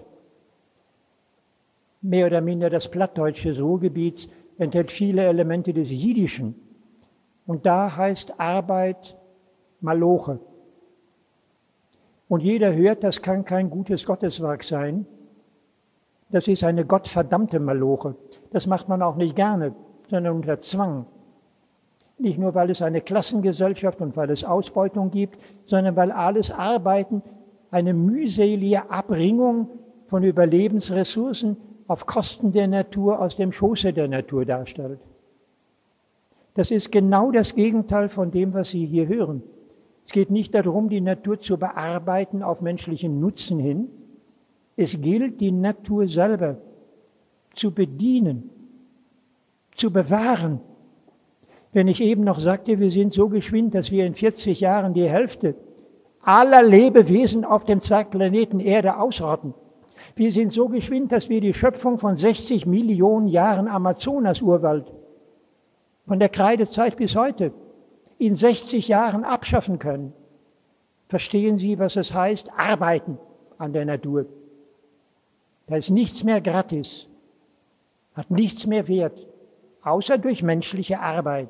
Mehr oder minder das Plattdeutsche des Ruhrgebiets enthält viele Elemente des Jiddischen. Und da heißt Arbeit Maloche. Und jeder hört, das kann kein gutes Gotteswerk sein. Das ist eine gottverdammte Maloche. Das macht man auch nicht gerne, sondern unter Zwang. Nicht nur, weil es eine Klassengesellschaft und weil es Ausbeutung gibt, sondern weil alles Arbeiten eine mühselige Abringung von Überlebensressourcen auf Kosten der Natur aus dem Schoße der Natur darstellt. Das ist genau das Gegenteil von dem, was Sie hier hören. Es geht nicht darum, die Natur zu bearbeiten auf menschlichen Nutzen hin. Es gilt, die Natur selber zu bedienen, zu bewahren. Wenn ich eben noch sagte, wir sind so geschwind, dass wir in 40 Jahren die Hälfte aller Lebewesen auf dem Zwergplaneten Erde ausrotten. Wir sind so geschwind, dass wir die Schöpfung von 60 Millionen Jahren Amazonas-Urwald von der Kreidezeit bis heute in 60 Jahren abschaffen können. Verstehen Sie, was es heißt? Arbeiten an der Natur. Da ist nichts mehr gratis, hat nichts mehr Wert, außer durch menschliche Arbeit.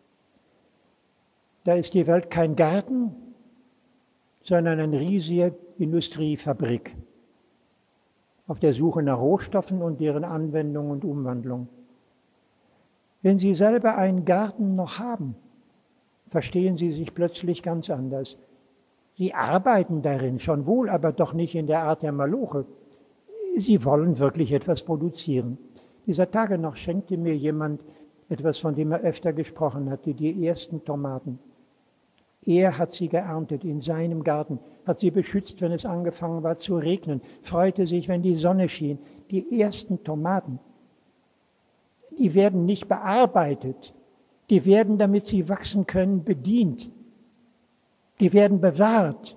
Da ist die Welt kein Garten, sondern eine riesige Industriefabrik auf der Suche nach Rohstoffen und deren Anwendung und Umwandlung. Wenn Sie selber einen Garten noch haben, verstehen Sie sich plötzlich ganz anders. Sie arbeiten darin schon wohl, aber doch nicht in der Art der Maloche. Sie wollen wirklich etwas produzieren. Dieser Tage noch schenkte mir jemand etwas, von dem er öfter gesprochen hatte, die ersten Tomaten. Er hat sie geerntet in seinem Garten, hat sie beschützt, wenn es angefangen war zu regnen, freute sich, wenn die Sonne schien. Die ersten Tomaten, die werden nicht bearbeitet, die werden, damit sie wachsen können, bedient. Die werden bewahrt.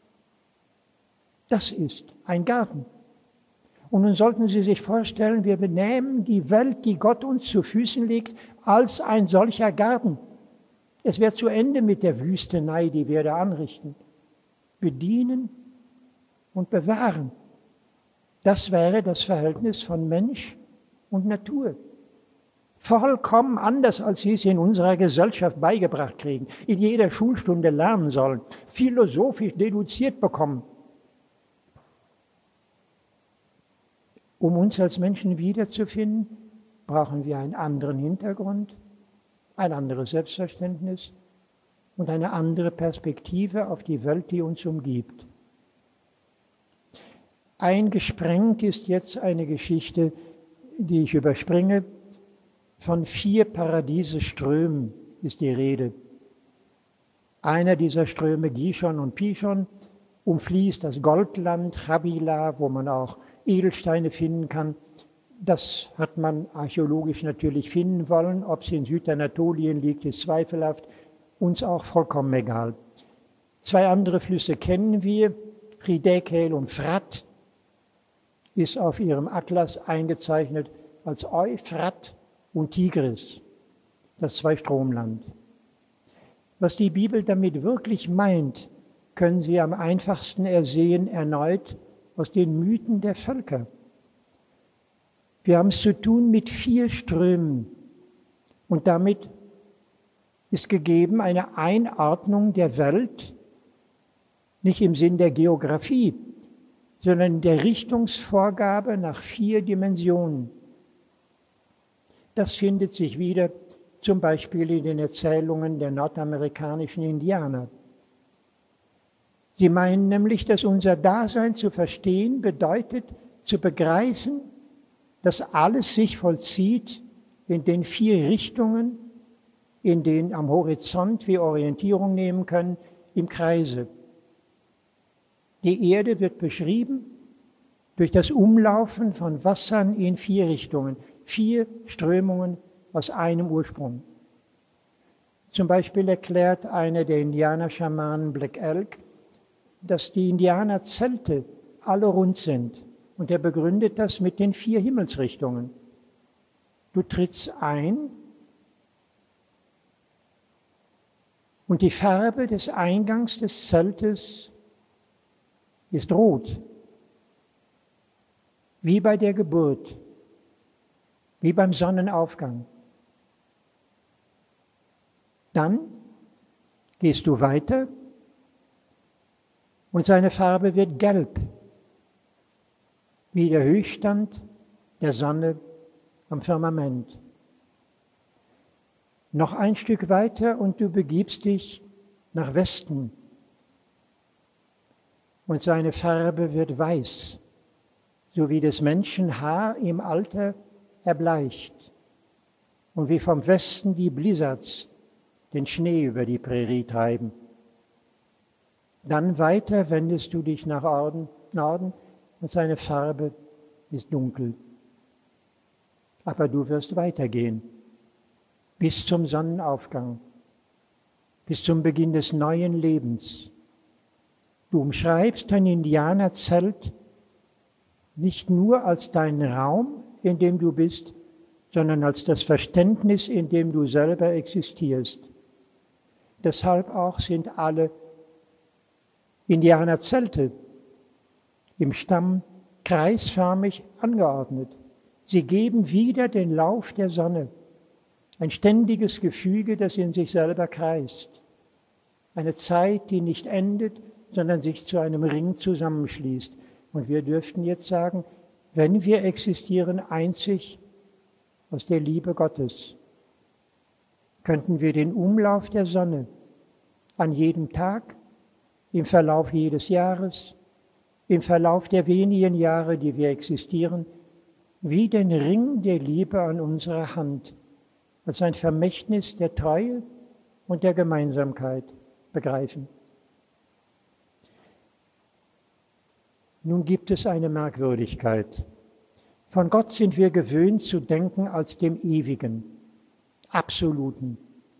Das ist ein Garten. Und nun sollten Sie sich vorstellen, wir benehmen die Welt, die Gott uns zu Füßen legt, als ein solcher Garten. Es wird zu Ende mit der Wüstenei, die wir da anrichten. Bedienen und bewahren. Das wäre das Verhältnis von Mensch und Natur. Vollkommen anders, als Sie es in unserer Gesellschaft beigebracht kriegen, in jeder Schulstunde lernen sollen, philosophisch deduziert bekommen. Um uns als Menschen wiederzufinden, brauchen wir einen anderen Hintergrund, ein anderes Selbstverständnis und eine andere Perspektive auf die Welt, die uns umgibt. Eingesprengt ist jetzt eine Geschichte, die ich überspringe. Von 4 Paradieseströmen ist die Rede. Einer dieser Ströme, Gishon und Pishon, umfließt das Goldland Chavila, wo man auch Edelsteine finden kann. Das hat man archäologisch natürlich finden wollen. Ob es in Südanatolien liegt, ist zweifelhaft. Uns auch vollkommen egal. 2 andere Flüsse kennen wir. Hiddekel und Frat ist auf ihrem Atlas eingezeichnet als Euphrat und Tigris, das Zweistromland. Was die Bibel damit wirklich meint, können Sie am einfachsten ersehen erneut aus den Mythen der Völker. Wir haben es zu tun mit 4 Strömen und damit ist gegeben eine Einordnung der Welt, nicht im Sinn der Geografie, sondern der Richtungsvorgabe nach 4 Dimensionen. Das findet sich wieder zum Beispiel in den Erzählungen der nordamerikanischen Indianer. Sie meinen nämlich, dass unser Dasein zu verstehen bedeutet, zu begreifen, dass alles sich vollzieht in den 4 Richtungen, in denen am Horizont wir Orientierung nehmen können, im Kreise. Die Erde wird beschrieben durch das Umlaufen von Wassern in 4 Richtungen, 4 Strömungen aus einem Ursprung. Zum Beispiel erklärt einer der Indianer-Schamanen, Black Elk, dass die Indianerzelte alle rund sind. Und er begründet das mit den 4 Himmelsrichtungen. Du trittst ein und die Farbe des Eingangs des Zeltes ist rot, wie bei der Geburt, wie beim Sonnenaufgang. Dann gehst du weiter und seine Farbe wird gelb, wie der Höchststand der Sonne am Firmament. Noch ein Stück weiter und du begibst dich nach Westen und seine Farbe wird weiß, so wie des Menschen Haar im Alter erbleicht und wie vom Westen die Blizzards den Schnee über die Prärie treiben. Dann weiter wendest du dich nach Norden und seine Farbe ist dunkel. Aber du wirst weitergehen bis zum Sonnenaufgang, bis zum Beginn des neuen Lebens. Du umschreibst dein Indianerzelt nicht nur als deinen Raum, in dem du bist, sondern als das Verständnis, in dem du selber existierst. Deshalb auch sind alle Indianerzelte im Stamm kreisförmig angeordnet. Sie geben wieder den Lauf der Sonne, ein ständiges Gefüge, das in sich selber kreist. Eine Zeit, die nicht endet, sondern sich zu einem Ring zusammenschließt. Und wir dürften jetzt sagen, wenn wir existieren, einzig aus der Liebe Gottes, könnten wir den Umlauf der Sonne an jedem Tag, im Verlauf jedes Jahres, im Verlauf der wenigen Jahre, die wir existieren, wie den Ring der Liebe an unserer Hand, als ein Vermächtnis der Treue und der Gemeinsamkeit begreifen. Nun gibt es eine Merkwürdigkeit. Von Gott sind wir gewöhnt zu denken als dem Ewigen, Absoluten,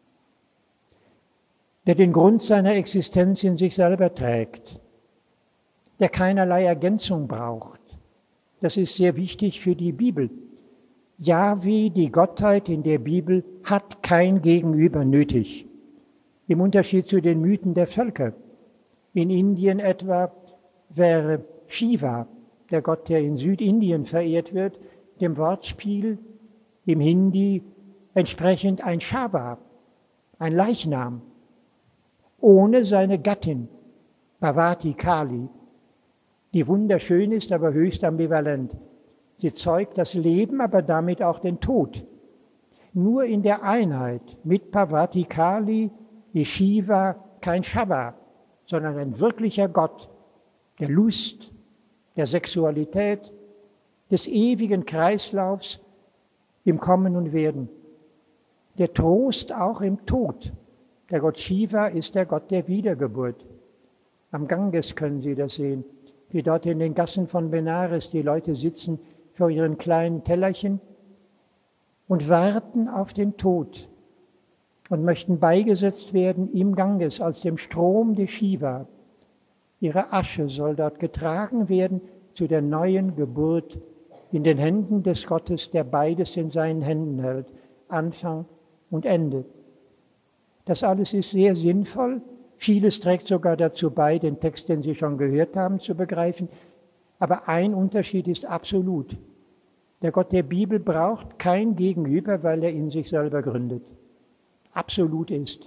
der den Grund seiner Existenz in sich selber trägt, der keinerlei Ergänzung braucht. Das ist sehr wichtig für die Bibel. Jahwe, die Gottheit in der Bibel, hat kein Gegenüber nötig. Im Unterschied zu den Mythen der Völker. In Indien etwa wäre Shiva, der Gott, der in Südindien verehrt wird, dem Wortspiel im Hindi entsprechend ein Shava, ein Leichnam, ohne seine Gattin, Parvati Kali, die wunderschön ist, aber höchst ambivalent. Sie zeugt das Leben, aber damit auch den Tod. Nur in der Einheit mit Parvati Kali ist Shiva kein Shava, sondern ein wirklicher Gott der Lust, der Sexualität, des ewigen Kreislaufs im Kommen und Werden. Der Trost auch im Tod. Der Gott Shiva ist der Gott der Wiedergeburt. Am Ganges können Sie das sehen, wie dort in den Gassen von Benares die Leute sitzen vor ihren kleinen Tellerchen und warten auf den Tod und möchten beigesetzt werden im Ganges als dem Strom des Shiva. Ihre Asche soll dort getragen werden zu der neuen Geburt in den Händen des Gottes, der beides in seinen Händen hält, Anfang und Ende. Das alles ist sehr sinnvoll. Vieles trägt sogar dazu bei, den Text, den Sie schon gehört haben, zu begreifen. Aber ein Unterschied ist absolut. Der Gott der Bibel braucht kein Gegenüber, weil er in sich selber gründet. Absolut ist.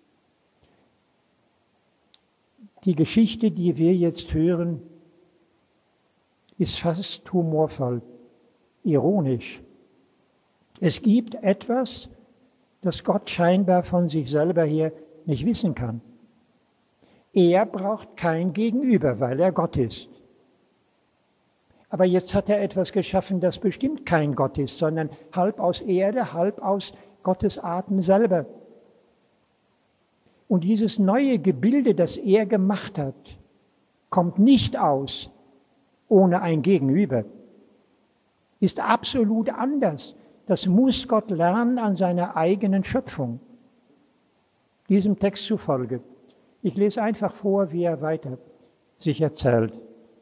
Die Geschichte, die wir jetzt hören, ist fast humorvoll, ironisch. Es gibt etwas, das Gott scheinbar von sich selber her nicht wissen kann. Er braucht kein Gegenüber, weil er Gott ist. Aber jetzt hat er etwas geschaffen, das bestimmt kein Gott ist, sondern halb aus Erde, halb aus Gottes Atem selber. Und dieses neue Gebilde, das er gemacht hat, kommt nicht aus ohne ein Gegenüber. Ist absolut anders. Das muss Gott lernen an seiner eigenen Schöpfung. Diesem Text zufolge. Ich lese einfach vor, wie er weiter sich erzählt.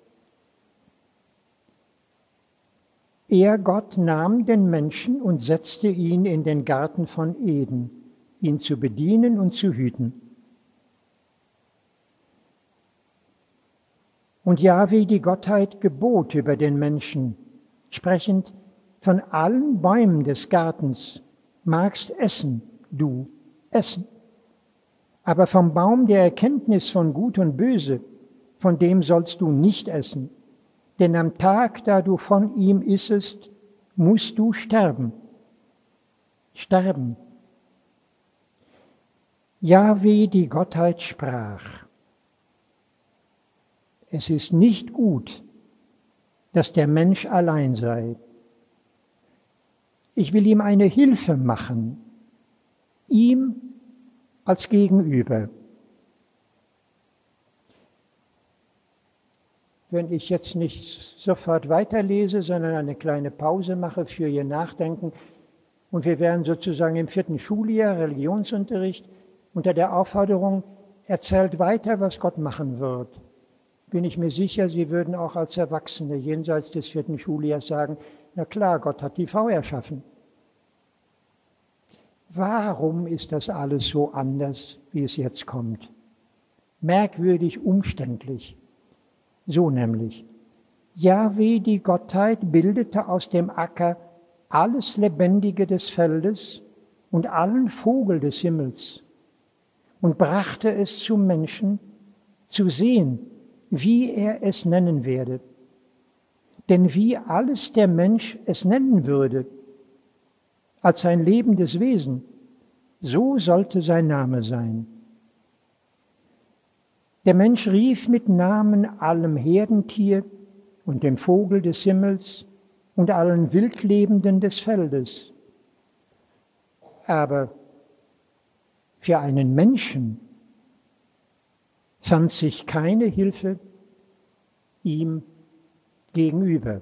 Er, Gott, nahm den Menschen und setzte ihn in den Garten von Eden, ihn zu bedienen und zu hüten. Und Jahwe, die Gottheit, gebot über den Menschen, sprechend: Von allen Bäumen des Gartens magst essen, du essen. Aber vom Baum der Erkenntnis von Gut und Böse, von dem sollst du nicht essen. Denn am Tag, da du von ihm issest, musst du sterben. Sterben. Jahwe, die Gottheit, sprach: Es ist nicht gut, dass der Mensch allein sei. Ich will ihm eine Hilfe machen, ihm als Gegenüber. Wenn ich jetzt nicht sofort weiterlese, sondern eine kleine Pause mache für Ihr Nachdenken, und wir wären sozusagen im 4. Schuljahr, Religionsunterricht, unter der Aufforderung, erzählt weiter, was Gott machen wird, bin ich mir sicher, Sie würden auch als Erwachsene jenseits des 4. Schuljahres sagen: Na klar, Gott hat die Frau erschaffen. Warum ist das alles so anders, wie es jetzt kommt? Merkwürdig, umständlich. So nämlich: Jahwe, die Gottheit, bildete aus dem Acker alles Lebendige des Feldes und allen Vogel des Himmels und brachte es zum Menschen, zu sehen, wie er es nennen werde. Denn wie alles der Mensch es nennen würde, als ein lebendes Wesen, so sollte sein Name sein. Der Mensch rief mit Namen allem Herdentier und dem Vogel des Himmels und allen Wildlebenden des Feldes. Aber für einen Menschen fand sich keine Hilfe ihm gegenüber.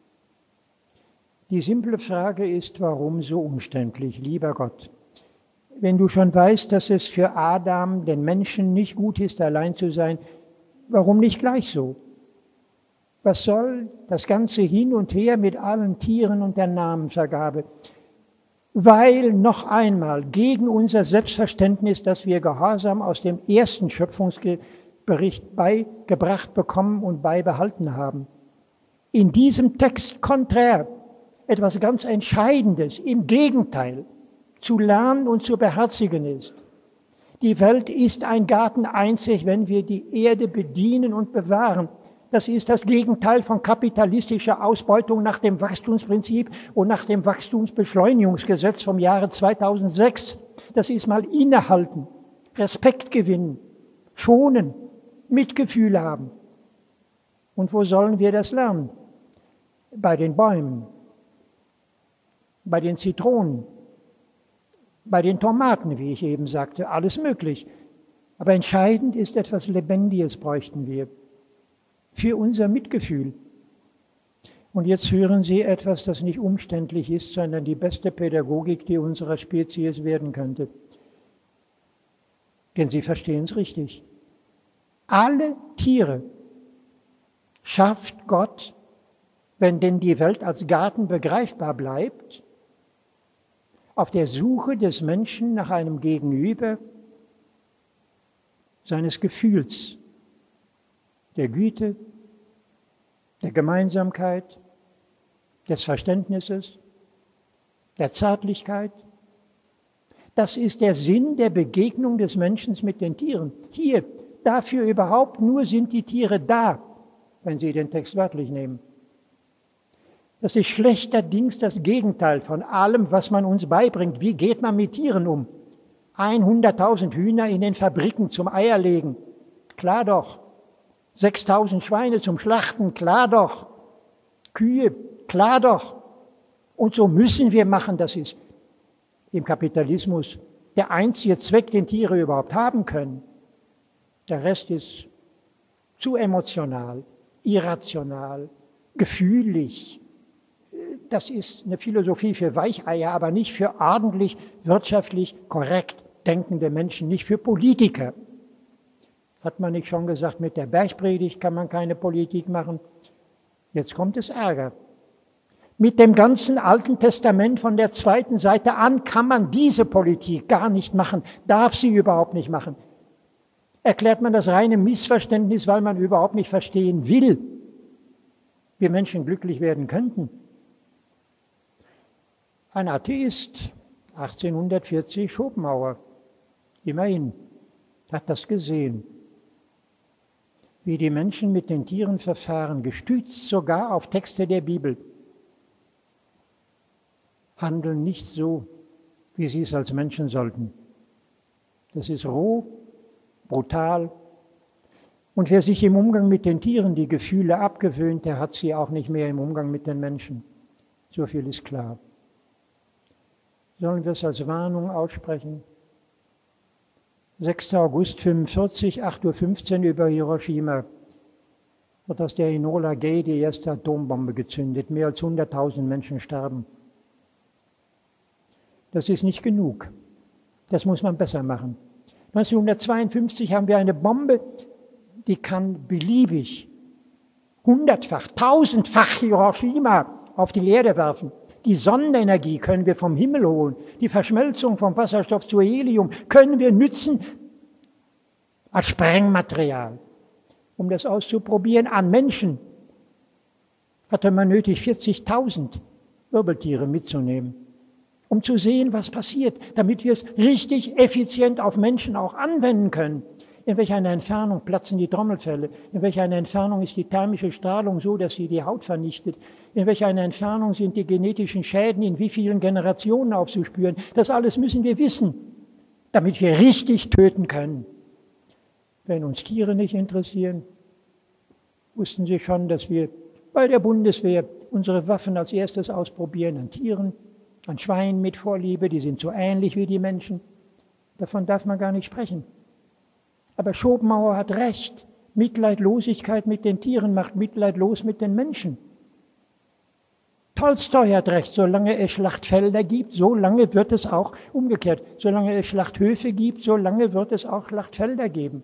Die simple Frage ist: Warum so umständlich, lieber Gott? Wenn du schon weißt, dass es für Adam, den Menschen, nicht gut ist, allein zu sein, warum nicht gleich so? Was soll das ganze Hin und Her mit allen Tieren und der Namensvergabe? Weil noch einmal gegen unser Selbstverständnis, das wir gehorsam aus dem ersten Schöpfungsbericht beigebracht bekommen und beibehalten haben, in diesem Text konträr etwas ganz Entscheidendes, im Gegenteil, zu lernen und zu beherzigen ist. Die Welt ist ein Garten einzig, wenn wir die Erde bedienen und bewahren. Das ist das Gegenteil von kapitalistischer Ausbeutung nach dem Wachstumsprinzip und nach dem Wachstumsbeschleunigungsgesetz vom Jahre 2006. Das ist mal innehalten, Respekt gewinnen, schonen, Mitgefühl haben. Und wo sollen wir das lernen? Bei den Bäumen, bei den Zitronen, bei den Tomaten, wie ich eben sagte, alles möglich. Aber entscheidend ist, etwas Lebendiges bräuchten wir für unser Mitgefühl. Und jetzt hören Sie etwas, das nicht umständlich ist, sondern die beste Pädagogik, die unserer Spezies werden könnte. Denn Sie verstehen es richtig. Alle Tiere schafft Gott, wenn denn die Welt als Garten begreifbar bleibt, auf der Suche des Menschen nach einem Gegenüber seines Gefühls, der Güte, der Gemeinsamkeit, des Verständnisses, der Zärtlichkeit. Das ist der Sinn der Begegnung des Menschen mit den Tieren. Hier, dafür überhaupt nur sind die Tiere da, wenn Sie den Text wörtlich nehmen. Das ist schlechterdings das Gegenteil von allem, was man uns beibringt. Wie geht man mit Tieren um? 100.000 Hühner in den Fabriken zum Eierlegen. Klar doch. 6.000 Schweine zum Schlachten. Klar doch. Kühe. Klar doch. Und so müssen wir machen. Das ist im Kapitalismus der einzige Zweck, den Tiere überhaupt haben können. Der Rest ist zu emotional, irrational, gefühlig. Das ist eine Philosophie für Weicheier, aber nicht für ordentlich, wirtschaftlich korrekt denkende Menschen, nicht für Politiker. Hat man nicht schon gesagt, mit der Bergpredigt kann man keine Politik machen? Jetzt kommt es Ärger. Mit dem ganzen Alten Testament von der zweiten Seite an kann man diese Politik gar nicht machen, darf sie überhaupt nicht machen. Erklärt man das reine Missverständnis, weil man überhaupt nicht verstehen will, wie Menschen glücklich werden könnten? Ein Atheist, 1840, Schopenhauer, immerhin, hat das gesehen, wie die Menschen mit den Tieren verfahren, gestützt sogar auf Texte der Bibel, handeln nicht so, wie sie es als Menschen sollten. Das ist roh, brutal. Und wer sich im Umgang mit den Tieren die Gefühle abgewöhnt, der hat sie auch nicht mehr im Umgang mit den Menschen. So viel ist klar. Sollen wir es als Warnung aussprechen? 6. August 1945, 8:15 Uhr über Hiroshima, wird aus der Enola Gay die erste Atombombe gezündet. Mehr als 100.000 Menschen starben. Das ist nicht genug. Das muss man besser machen. 1952 haben wir eine Bombe, die kann beliebig, 100-fach, 1000-fach Hiroshima auf die Erde werfen. Die Sonnenenergie können wir vom Himmel holen. Die Verschmelzung vom Wasserstoff zu Helium können wir nützen als Sprengmaterial. Um das auszuprobieren an Menschen, hatte man nötig, 40.000 Wirbeltiere mitzunehmen, um zu sehen, was passiert, damit wir es richtig effizient auf Menschen auch anwenden können. In welcher einer Entfernung platzen die Trommelfelle? In welcher einer Entfernung ist die thermische Strahlung so, dass sie die Haut vernichtet? In welcher einer Entfernung sind die genetischen Schäden in wie vielen Generationen aufzuspüren? Das alles müssen wir wissen, damit wir richtig töten können. Wenn uns Tiere nicht interessieren, wussten Sie schon, dass wir bei der Bundeswehr unsere Waffen als erstes ausprobieren an Tieren, an Schweinen mit Vorliebe, die sind so ähnlich wie die Menschen. Davon darf man gar nicht sprechen. Aber Schopenhauer hat recht. Mitleidlosigkeit mit den Tieren macht mitleidlos mit den Menschen. Tolstoi hat recht, solange es Schlachtfelder gibt, solange wird es auch umgekehrt. Solange es Schlachthöfe gibt, solange wird es auch Schlachtfelder geben.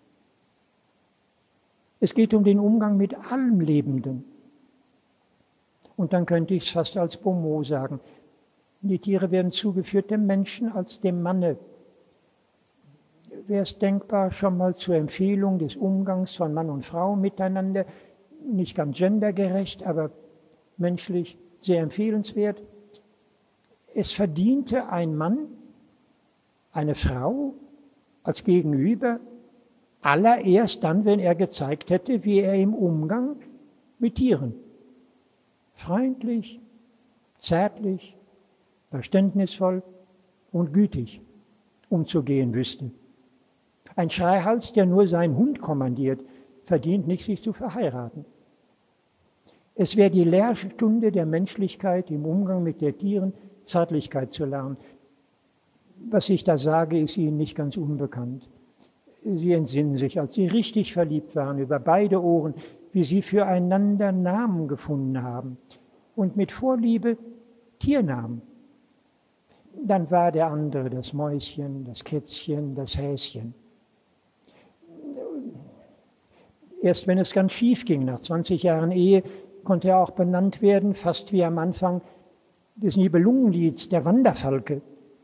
Es geht um den Umgang mit allem Lebenden. Und dann könnte ich es fast als Beaumont sagen. Die Tiere werden zugeführt dem Menschen als dem Manne. Wäre es denkbar, schon mal zur Empfehlung des Umgangs von Mann und Frau miteinander, nicht ganz gendergerecht, aber menschlich sehr empfehlenswert. Es verdiente ein Mann, eine Frau als Gegenüber, allererst dann, wenn er gezeigt hätte, wie er im Umgang mit Tieren freundlich, zärtlich, verständnisvoll und gütig umzugehen wüsste. Ein Schreihals, der nur seinen Hund kommandiert, verdient nicht, sich zu verheiraten. Es wäre die Lehrstunde der Menschlichkeit im Umgang mit den Tieren, Zärtlichkeit zu lernen. Was ich da sage, ist Ihnen nicht ganz unbekannt. Sie entsinnen sich, als Sie richtig verliebt waren, über beide Ohren, wie Sie füreinander Namen gefunden haben und mit Vorliebe Tiernamen. Dann war der andere das Mäuschen, das Kätzchen, das Häschen. Erst wenn es ganz schief ging, nach 20 Jahren Ehe, konnte er auch benannt werden, fast wie am Anfang des Nibelungenlieds, der Wanderfalke.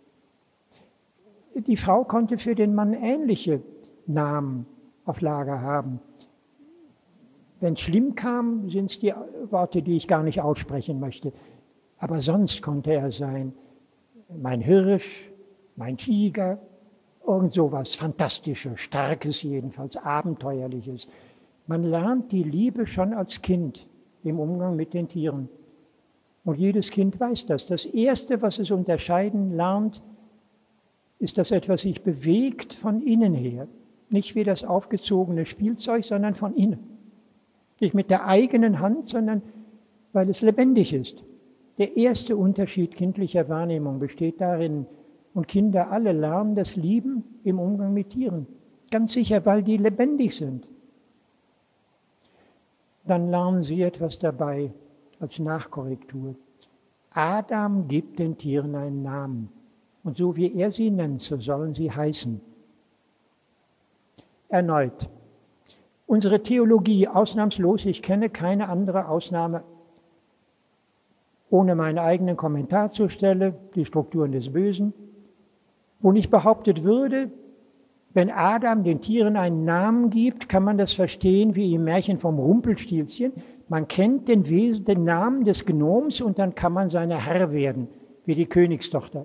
Die Frau konnte für den Mann ähnliche Namen auf Lager haben. Wenn es schlimm kam, sind es die Worte, die ich gar nicht aussprechen möchte. Aber sonst konnte er sein, mein Hirsch, mein Tiger, irgend sowas Fantastisches, Starkes jedenfalls, Abenteuerliches. Man lernt die Liebe schon als Kind im Umgang mit den Tieren. Und jedes Kind weiß das. Das Erste, was es unterscheiden lernt, ist, dass etwas sich bewegt von innen her. Nicht wie das aufgezogene Spielzeug, sondern von innen. Nicht mit der eigenen Hand, sondern weil es lebendig ist. Der erste Unterschied kindlicher Wahrnehmung besteht darin, und Kinder alle lernen das Lieben im Umgang mit Tieren. Ganz sicher, weil die lebendig sind. Dann lernen sie etwas dabei als Nachkorrektur. Adam gibt den Tieren einen Namen. Und so wie er sie nennt, so sollen sie heißen. Erneut. Unsere Theologie, ausnahmslos, ich kenne keine andere Ausnahme, ohne meinen eigenen Kommentar zur Stelle, die Strukturen des Bösen, wo nicht behauptet würde, Wenn Adam den Tieren einen Namen gibt, kann man das verstehen wie im Märchen vom Rumpelstilzchen. Man kennt den Namen des Gnoms und dann kann man seine Herr werden, wie die Königstochter.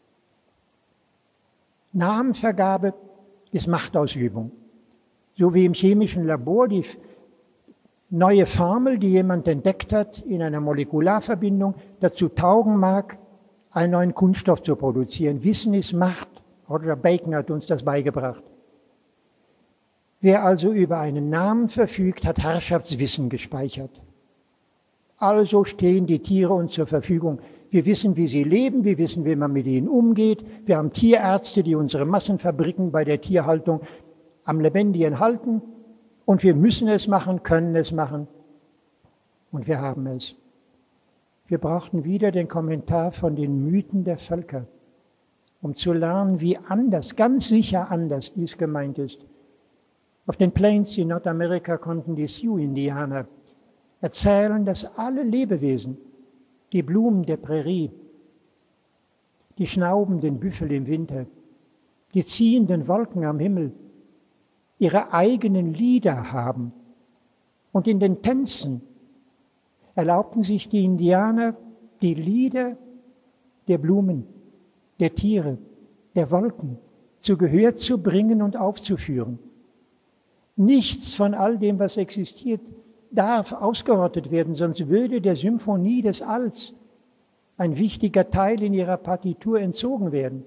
Namenvergabe ist Machtausübung. So wie im chemischen Labor die neue Formel, die jemand entdeckt hat, in einer Molekularverbindung dazu taugen mag, einen neuen Kunststoff zu produzieren. Wissen ist Macht. Roger Bacon hat uns das beigebracht. Wer also über einen Namen verfügt, hat Herrschaftswissen gespeichert. Also stehen die Tiere uns zur Verfügung. Wir wissen, wie sie leben, wir wissen, wie man mit ihnen umgeht. Wir haben Tierärzte, die unsere Massenfabriken bei der Tierhaltung am Lebendigen halten. Und wir müssen es machen, können es machen. Und wir haben es. Wir brauchten wieder den Kommentar von den Mythen der Völker, um zu lernen, wie anders, ganz sicher anders dies gemeint ist. Auf den Plains in Nordamerika konnten die Sioux-Indianer erzählen, dass alle Lebewesen, die Blumen der Prärie, die schnaubenden Büffel im Winter, die ziehenden Wolken am Himmel, ihre eigenen Lieder haben. Und in den Tänzen erlaubten sich die Indianer, die Lieder der Blumen, der Tiere, der Wolken zu Gehör zu bringen und aufzuführen. Nichts von all dem, was existiert, darf ausgerottet werden, sonst würde der Symphonie des Alls ein wichtiger Teil in ihrer Partitur entzogen werden.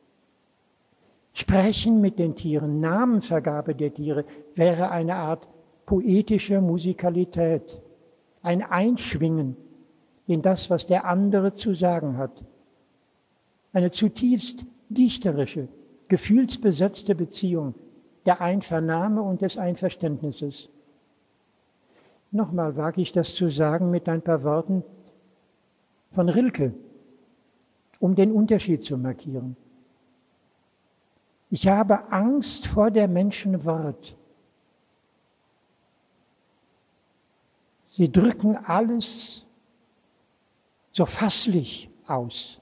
Sprechen mit den Tieren, Namenvergabe der Tiere wäre eine Art poetischer Musikalität, ein Einschwingen in das, was der andere zu sagen hat. Eine zutiefst dichterische, gefühlsbesetzte Beziehung der Einvernahme und des Einverständnisses. Nochmal wage ich das zu sagen mit ein paar Worten von Rilke, um den Unterschied zu markieren. Ich habe Angst vor der Menschen Wort. Sie drücken alles so fasslich aus.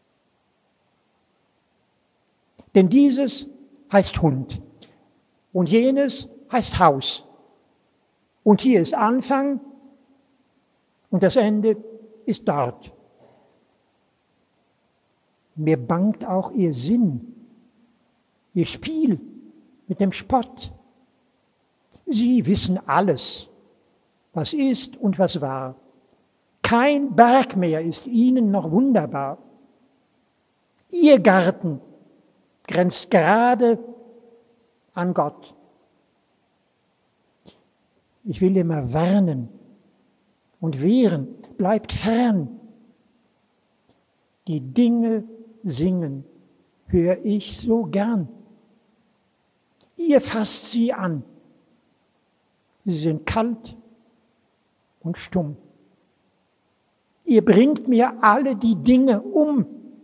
Denn dieses heißt Hund und jenes heißt Haus. Und hier ist Anfang und das Ende ist dort. Mir bangt auch ihr Sinn, ihr Spiel mit dem Spott. Sie wissen alles, was ist und was war. Kein Berg mehr ist ihnen noch wunderbar. Ihr Garten grenzt gerade an Gott. Ich will immer warnen und wehren, bleibt fern. Die Dinge singen, höre ich so gern. Ihr fasst sie an. Sie sind kalt und stumm. Ihr bringt mir alle die Dinge um.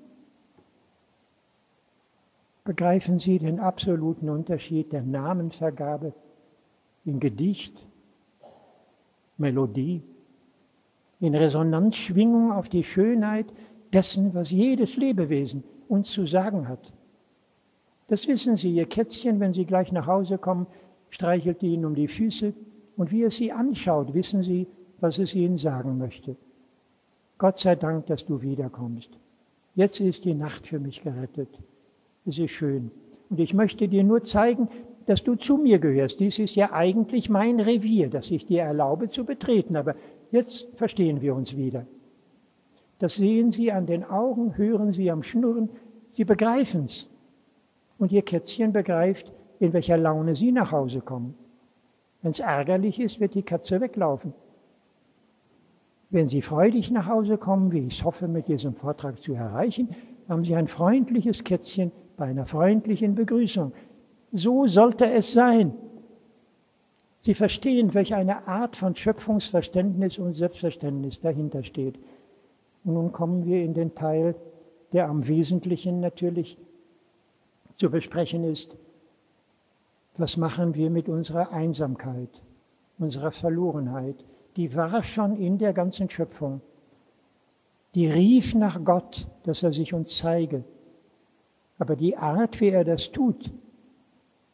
Begreifen Sie den absoluten Unterschied der Namenvergabe in Gedicht, Melodie, in Resonanzschwingung auf die Schönheit dessen, was jedes Lebewesen uns zu sagen hat. Das wissen Sie, Ihr Kätzchen, wenn Sie gleich nach Hause kommen, streichelt Ihnen um die Füße und wie es Sie anschaut, wissen Sie, was es Ihnen sagen möchte. Gott sei Dank, dass du wiederkommst. Jetzt ist die Nacht für mich gerettet. Es ist schön. Und ich möchte dir nur zeigen, dass du zu mir gehörst. Dies ist ja eigentlich mein Revier, das ich dir erlaube zu betreten. Aber jetzt verstehen wir uns wieder. Das sehen Sie an den Augen, hören Sie am Schnurren. Sie begreifen es. Und Ihr Kätzchen begreift, in welcher Laune Sie nach Hause kommen. Wenn es ärgerlich ist, wird die Katze weglaufen. Wenn Sie freudig nach Hause kommen, wie ich hoffe, mit diesem Vortrag zu erreichen, haben Sie ein freundliches Kätzchen bei einer freundlichen Begrüßung. So sollte es sein. Sie verstehen, welche eine Art von Schöpfungsverständnis und Selbstverständnis dahinter steht. Und nun kommen wir in den Teil, der am Wesentlichen natürlich zu besprechen ist. Was machen wir mit unserer Einsamkeit, unserer Verlorenheit? Die war schon in der ganzen Schöpfung. Die rief nach Gott, dass er sich uns zeige. Aber die Art, wie er das tut,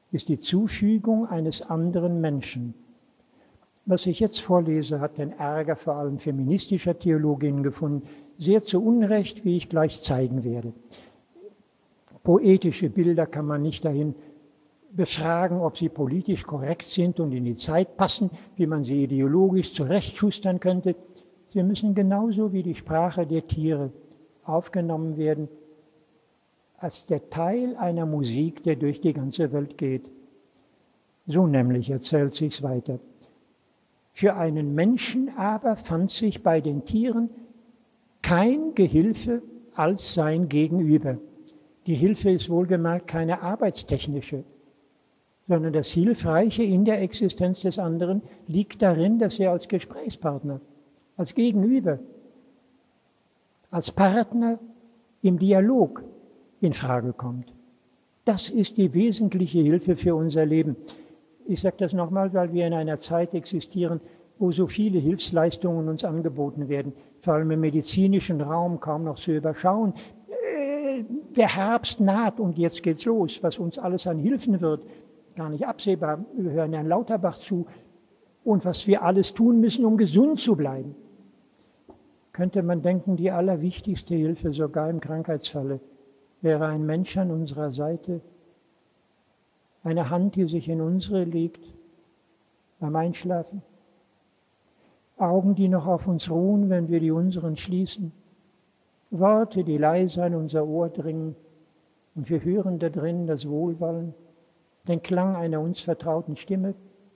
ist die Zufügung eines anderen Menschen. Was ich jetzt vorlese, hat den Ärger vor allem feministischer Theologinnen gefunden, sehr zu Unrecht, wie ich gleich zeigen werde. Poetische Bilder kann man nicht dahin befragen, ob sie politisch korrekt sind und in die Zeit passen, wie man sie ideologisch zurechtschustern könnte. Sie müssen genauso wie die Sprache der Tiere aufgenommen werden, als der Teil einer Musik, der durch die ganze Welt geht. So nämlich erzählt sich's weiter. Für einen Menschen aber fand sich bei den Tieren kein Gehilfe als sein Gegenüber. Die Hilfe ist wohlgemerkt keine arbeitstechnische, sondern das Hilfreiche in der Existenz des anderen liegt darin, dass er als Gesprächspartner, als Gegenüber, als Partner im Dialog in Frage kommt. Das ist die wesentliche Hilfe für unser Leben. Ich sage das nochmal, weil wir in einer Zeit existieren, wo so viele Hilfsleistungen uns angeboten werden, vor allem im medizinischen Raum kaum noch zu überschauen. Der Herbst naht und jetzt geht's los, was uns alles an Hilfen wird, gar nicht absehbar. Wir hören Herrn Lauterbach zu und was wir alles tun müssen, um gesund zu bleiben. Könnte man denken, die allerwichtigste Hilfe, sogar im Krankheitsfalle, wäre ein Mensch an unserer Seite, eine Hand, die sich in unsere legt beim Einschlafen, Augen, die noch auf uns ruhen, wenn wir die unseren schließen, Worte, die leise an unser Ohr dringen und wir hören da drin das Wohlwollen, den Klang einer uns vertrauten Stimme.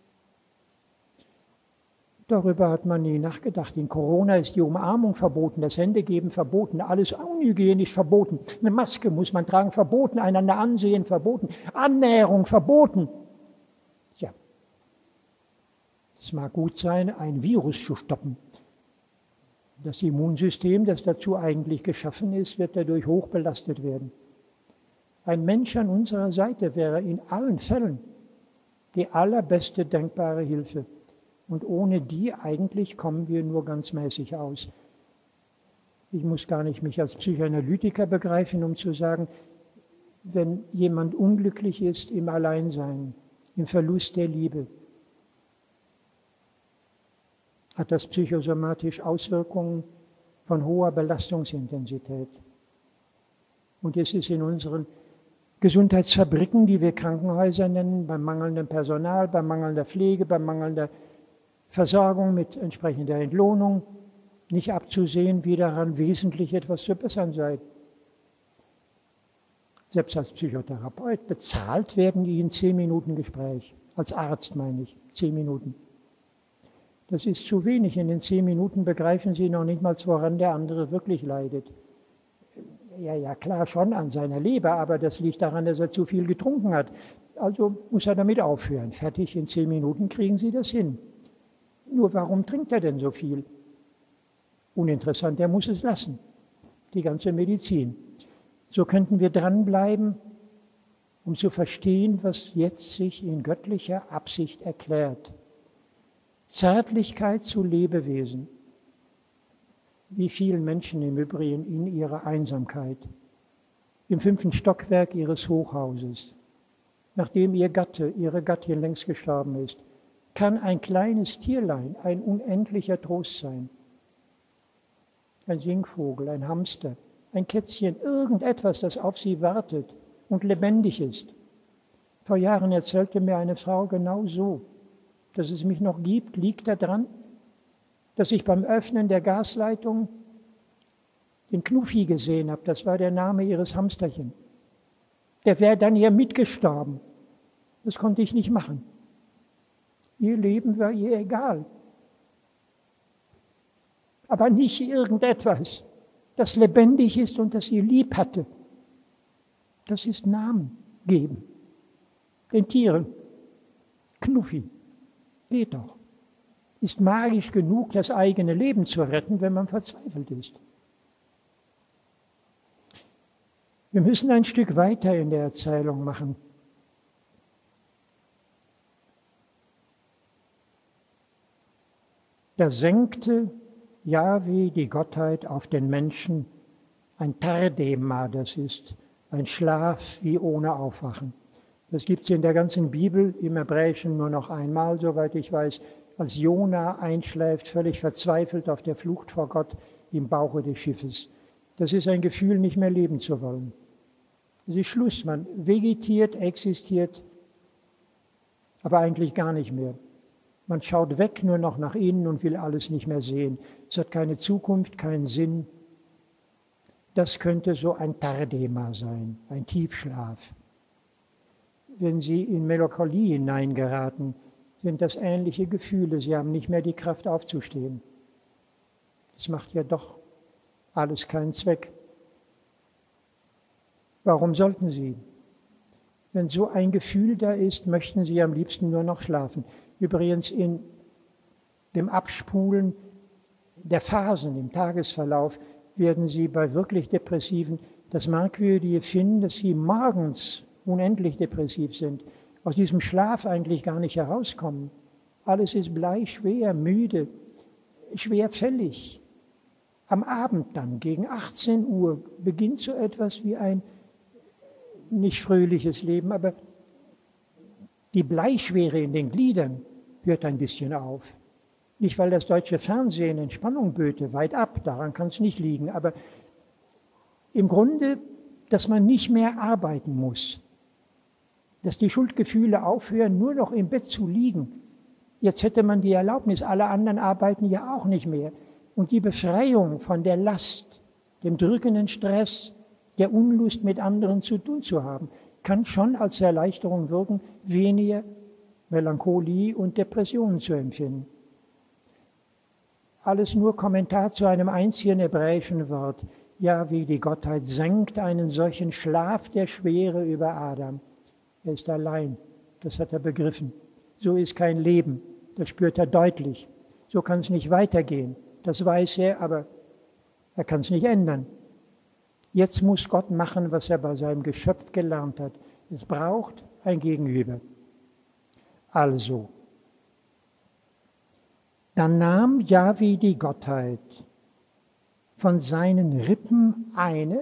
Darüber hat man nie nachgedacht. In Corona ist die Umarmung verboten, das Händegeben verboten, alles unhygienisch verboten. Eine Maske muss man tragen, verboten, einander ansehen, verboten, Annäherung verboten. Tja, es mag gut sein, ein Virus zu stoppen. Das Immunsystem, das dazu eigentlich geschaffen ist, wird dadurch hoch belastet werden. Ein Mensch an unserer Seite wäre in allen Fällen die allerbeste denkbare Hilfe. Und ohne die eigentlich kommen wir nur ganz mäßig aus. Ich muss gar nicht mich als Psychoanalytiker begreifen, um zu sagen, wenn jemand unglücklich ist im Alleinsein, im Verlust der Liebe, hat das psychosomatisch Auswirkungen von hoher Belastungsintensität. Und es ist in unseren Gesundheitsfabriken, die wir Krankenhäuser nennen, beim mangelnden Personal, bei mangelnder Pflege, bei mangelnder Versorgung mit entsprechender Entlohnung, nicht abzusehen, wie daran wesentlich etwas zu bessern sei. Selbst als Psychotherapeut bezahlt werden die in 10 Minuten Gespräch. Als Arzt meine ich, 10 Minuten. Das ist zu wenig. In den 10 Minuten begreifen Sie noch nicht mal, woran der andere wirklich leidet. Ja, klar, schon an seiner Leber, aber das liegt daran, dass er zu viel getrunken hat. Also muss er damit aufhören. Fertig, in 10 Minuten kriegen Sie das hin. Nur warum trinkt er denn so viel? Uninteressant, er muss es lassen. Die ganze Medizin. So könnten wir dranbleiben, um zu verstehen, was jetzt sich in göttlicher Absicht erklärt. Zärtlichkeit zu Lebewesen, wie vielen Menschen im Übrigen in ihrer Einsamkeit, im 5. Stockwerk ihres Hochhauses, nachdem ihr Gatte, ihre Gattin längst gestorben ist, kann ein kleines Tierlein ein unendlicher Trost sein. Ein Singvogel, ein Hamster, ein Kätzchen, irgendetwas, das auf sie wartet und lebendig ist. Vor Jahren erzählte mir eine Frau genau so, dass es mich noch gibt, liegt daran, dass ich beim Öffnen der Gasleitung den Knuffi gesehen habe. Das war der Name ihres Hamsterchen. Der wäre dann hier mitgestorben. Das konnte ich nicht machen. Ihr Leben war ihr egal. Aber nicht irgendetwas, das lebendig ist und das sie lieb hatte. Das ist Namen geben. Den Tieren. Knuffi. Geht doch. Ist magisch genug, das eigene Leben zu retten, wenn man verzweifelt ist. Wir müssen ein Stück weiter in der Erzählung machen. Da senkte Jahwe, die Gottheit, auf den Menschen ein Tardema, das ist ein Schlaf wie ohne Aufwachen. Das gibt es in der ganzen Bibel, im Hebräischen nur noch einmal, soweit ich weiß, als Jona einschläft, völlig verzweifelt auf der Flucht vor Gott im Bauche des Schiffes. Das ist ein Gefühl, nicht mehr leben zu wollen. Es ist Schluss, man vegetiert, existiert, aber eigentlich gar nicht mehr. Man schaut weg nur noch nach innen und will alles nicht mehr sehen. Es hat keine Zukunft, keinen Sinn. Das könnte so ein Tardema sein, ein Tiefschlaf. Wenn Sie in Melancholie hineingeraten, sind das ähnliche Gefühle. Sie haben nicht mehr die Kraft aufzustehen. Das macht ja doch alles keinen Zweck. Warum sollten Sie? Wenn so ein Gefühl da ist, möchten Sie am liebsten nur noch schlafen. Übrigens in dem Abspulen der Phasen im Tagesverlauf werden Sie bei wirklich Depressiven das Merkwürdige finden, dass Sie morgens unendlich depressiv sind, aus diesem Schlaf eigentlich gar nicht herauskommen. Alles ist bleischwer, müde, schwerfällig. Am Abend dann, gegen 18 Uhr, beginnt so etwas wie ein nicht fröhliches Leben, aber die Bleischwere in den Gliedern hört ein bisschen auf. Nicht, weil das deutsche Fernsehen Entspannung böte, weit ab, daran kann es nicht liegen, aber im Grunde, dass man nicht mehr arbeiten muss, dass die Schuldgefühle aufhören, nur noch im Bett zu liegen. Jetzt hätte man die Erlaubnis, alle anderen arbeiten ja auch nicht mehr. Und die Befreiung von der Last, dem drückenden Stress, der Unlust mit anderen zu tun zu haben, kann schon als Erleichterung wirken, weniger Melancholie und Depressionen zu empfinden. Alles nur Kommentar zu einem einzigen hebräischen Wort. Ja, wie die Gottheit senkt einen solchen Schlaf der Schwere über Adam. Er ist allein, das hat er begriffen. So ist kein Leben, das spürt er deutlich. So kann es nicht weitergehen, das weiß er, aber er kann es nicht ändern. Jetzt muss Gott machen, was er bei seinem Geschöpf gelernt hat. Es braucht ein Gegenüber. Also, dann nahm Jahwe die Gottheit von seinen Rippen eine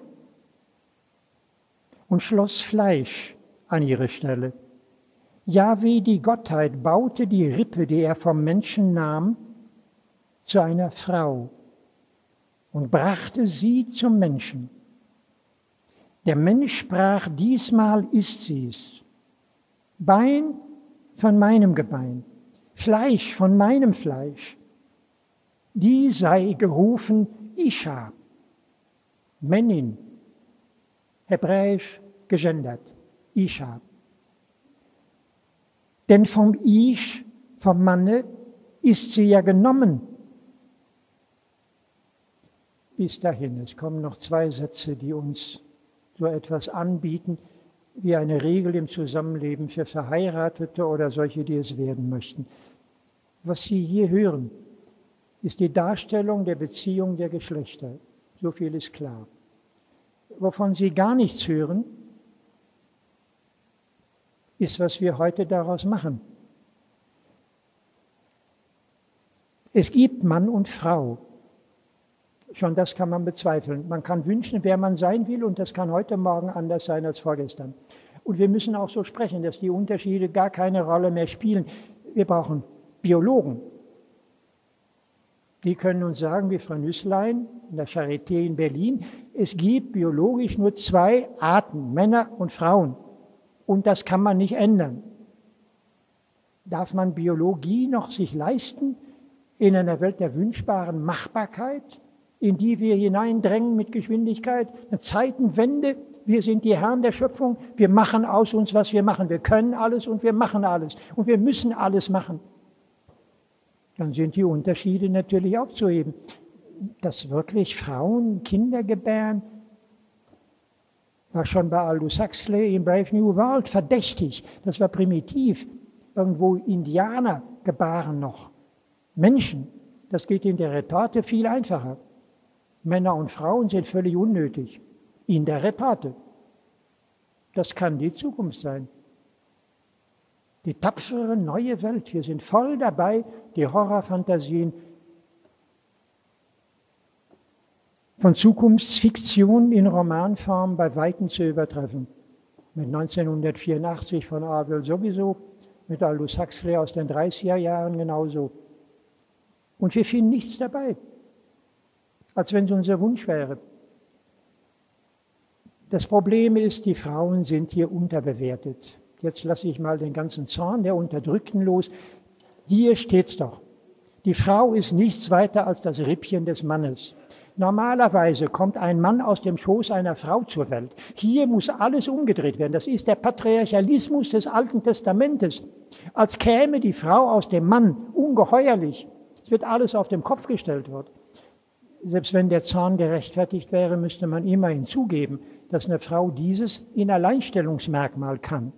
und schloss Fleisch an ihre Stelle. Jahwe, die Gottheit, baute die Rippe, die er vom Menschen nahm, zu einer Frau und brachte sie zum Menschen. Der Mensch sprach, diesmal ist sie's. Bein von meinem Gebein, Fleisch von meinem Fleisch. Die sei gerufen Isha, Männin, hebräisch gegendert, Isha. Denn vom Ish, vom Manne, ist sie ja genommen. Bis dahin, es kommen noch 2 Sätze, die uns so etwas anbieten, wie eine Regel im Zusammenleben für Verheiratete oder solche, die es werden möchten. Was Sie hier hören, ist die Darstellung der Beziehung der Geschlechter. So viel ist klar. Wovon Sie gar nichts hören, ist, was wir heute daraus machen. Es gibt Mann und Frau. Schon das kann man bezweifeln. Man kann wünschen, wer man sein will, und das kann heute Morgen anders sein als vorgestern. Und wir müssen auch so sprechen, dass die Unterschiede gar keine Rolle mehr spielen. Wir brauchen Biologen. Die können uns sagen, wie Frau Nüßlein in der Charité in Berlin, es gibt biologisch nur 2 Arten, Männer und Frauen. Und das kann man nicht ändern. Darf man Biologie noch sich leisten in einer Welt der wünschbaren Machbarkeit, in die wir hineindrängen mit Geschwindigkeit, eine Zeitenwende? Wir sind die Herren der Schöpfung, wir machen aus uns, was wir machen. Wir können alles und wir machen alles und wir müssen alles machen. Dann sind die Unterschiede natürlich aufzuheben. Dass wirklich Frauen Kinder gebären, war schon bei Aldous Huxley in Brave New World verdächtig. Das war primitiv. Irgendwo Indianer gebaren noch. Menschen, das geht in der Retorte viel einfacher. Männer und Frauen sind völlig unnötig. In der Retorte. Das kann die Zukunft sein. Die tapfere neue Welt. Wir sind voll dabei, die Horrorfantasien von Zukunftsfiktion in Romanform bei Weitem zu übertreffen. mit 1984 von Orwell sowieso, mit Aldous Huxley aus den 30er Jahren genauso. Und wir finden nichts dabei, als wenn es unser Wunsch wäre. Das Problem ist, die Frauen sind hier unterbewertet. Jetzt lasse ich mal den ganzen Zorn der Unterdrückten los. Hier steht's doch. Die Frau ist nichts weiter als das Rippchen des Mannes. Normalerweise kommt ein Mann aus dem Schoß einer Frau zur Welt. Hier muss alles umgedreht werden. Das ist der Patriarchalismus des Alten Testamentes. Als käme die Frau aus dem Mann, ungeheuerlich. Es wird alles auf den Kopf gestellt wird. Selbst wenn der Zorn gerechtfertigt wäre, müsste man immerhin zugeben, dass eine Frau dieses in Alleinstellungsmerkmal kann.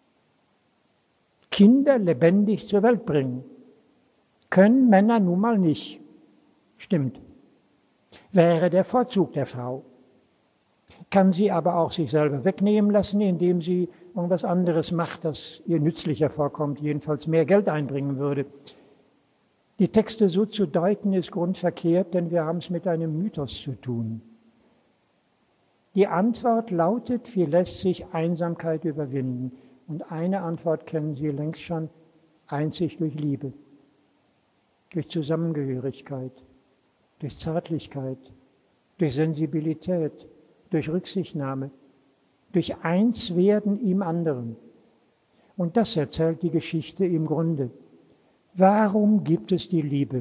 Kinder lebendig zur Welt bringen. Können Männer nun mal nicht. Stimmt. Wäre der Vorzug der Frau. Kann sie aber auch sich selber wegnehmen lassen, indem sie irgendwas anderes macht, das ihr nützlicher vorkommt, jedenfalls mehr Geld einbringen würde. Die Texte so zu deuten, ist grundverkehrt, denn wir haben es mit einem Mythos zu tun. Die Antwort lautet, wie lässt sich Einsamkeit überwinden? Und eine Antwort kennen Sie längst schon, einzig durch Liebe, durch Zusammengehörigkeit, durch Zärtlichkeit, durch Sensibilität, durch Rücksichtnahme, durch Einswerden im anderen. Und das erzählt die Geschichte im Grunde. Warum gibt es die Liebe?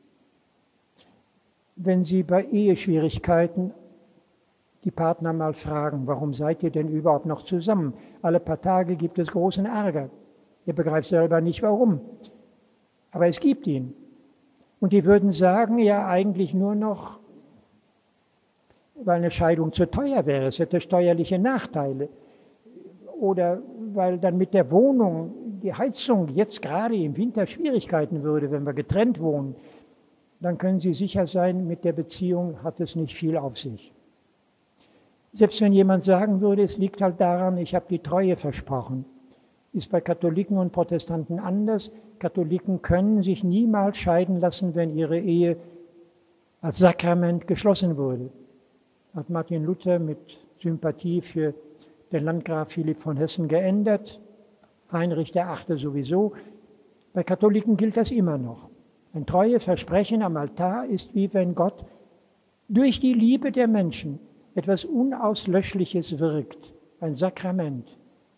Wenn Sie bei Eheschwierigkeiten die Partner mal fragen, warum seid ihr denn überhaupt noch zusammen? Alle paar Tage gibt es großen Ärger. Ihr begreift selber nicht, warum. Aber es gibt ihn. Und die würden sagen, ja eigentlich nur noch, weil eine Scheidung zu teuer wäre, es hätte steuerliche Nachteile. Oder weil dann mit der Wohnung die Heizung jetzt gerade im Winter Schwierigkeiten würde, wenn wir getrennt wohnen. Dann können Sie sicher sein, mit der Beziehung hat es nicht viel auf sich. Selbst wenn jemand sagen würde, es liegt halt daran, ich habe die Treue versprochen. Ist bei Katholiken und Protestanten anders. Katholiken können sich niemals scheiden lassen, wenn ihre Ehe als Sakrament geschlossen wurde. Hat Martin Luther mit Sympathie für den Landgraf Philipp von Hessen geändert. Heinrich VIII. Sowieso. Bei Katholiken gilt das immer noch. Ein Treueversprechen am Altar ist wie wenn Gott durch die Liebe der Menschen etwas Unauslöschliches wirkt, ein Sakrament.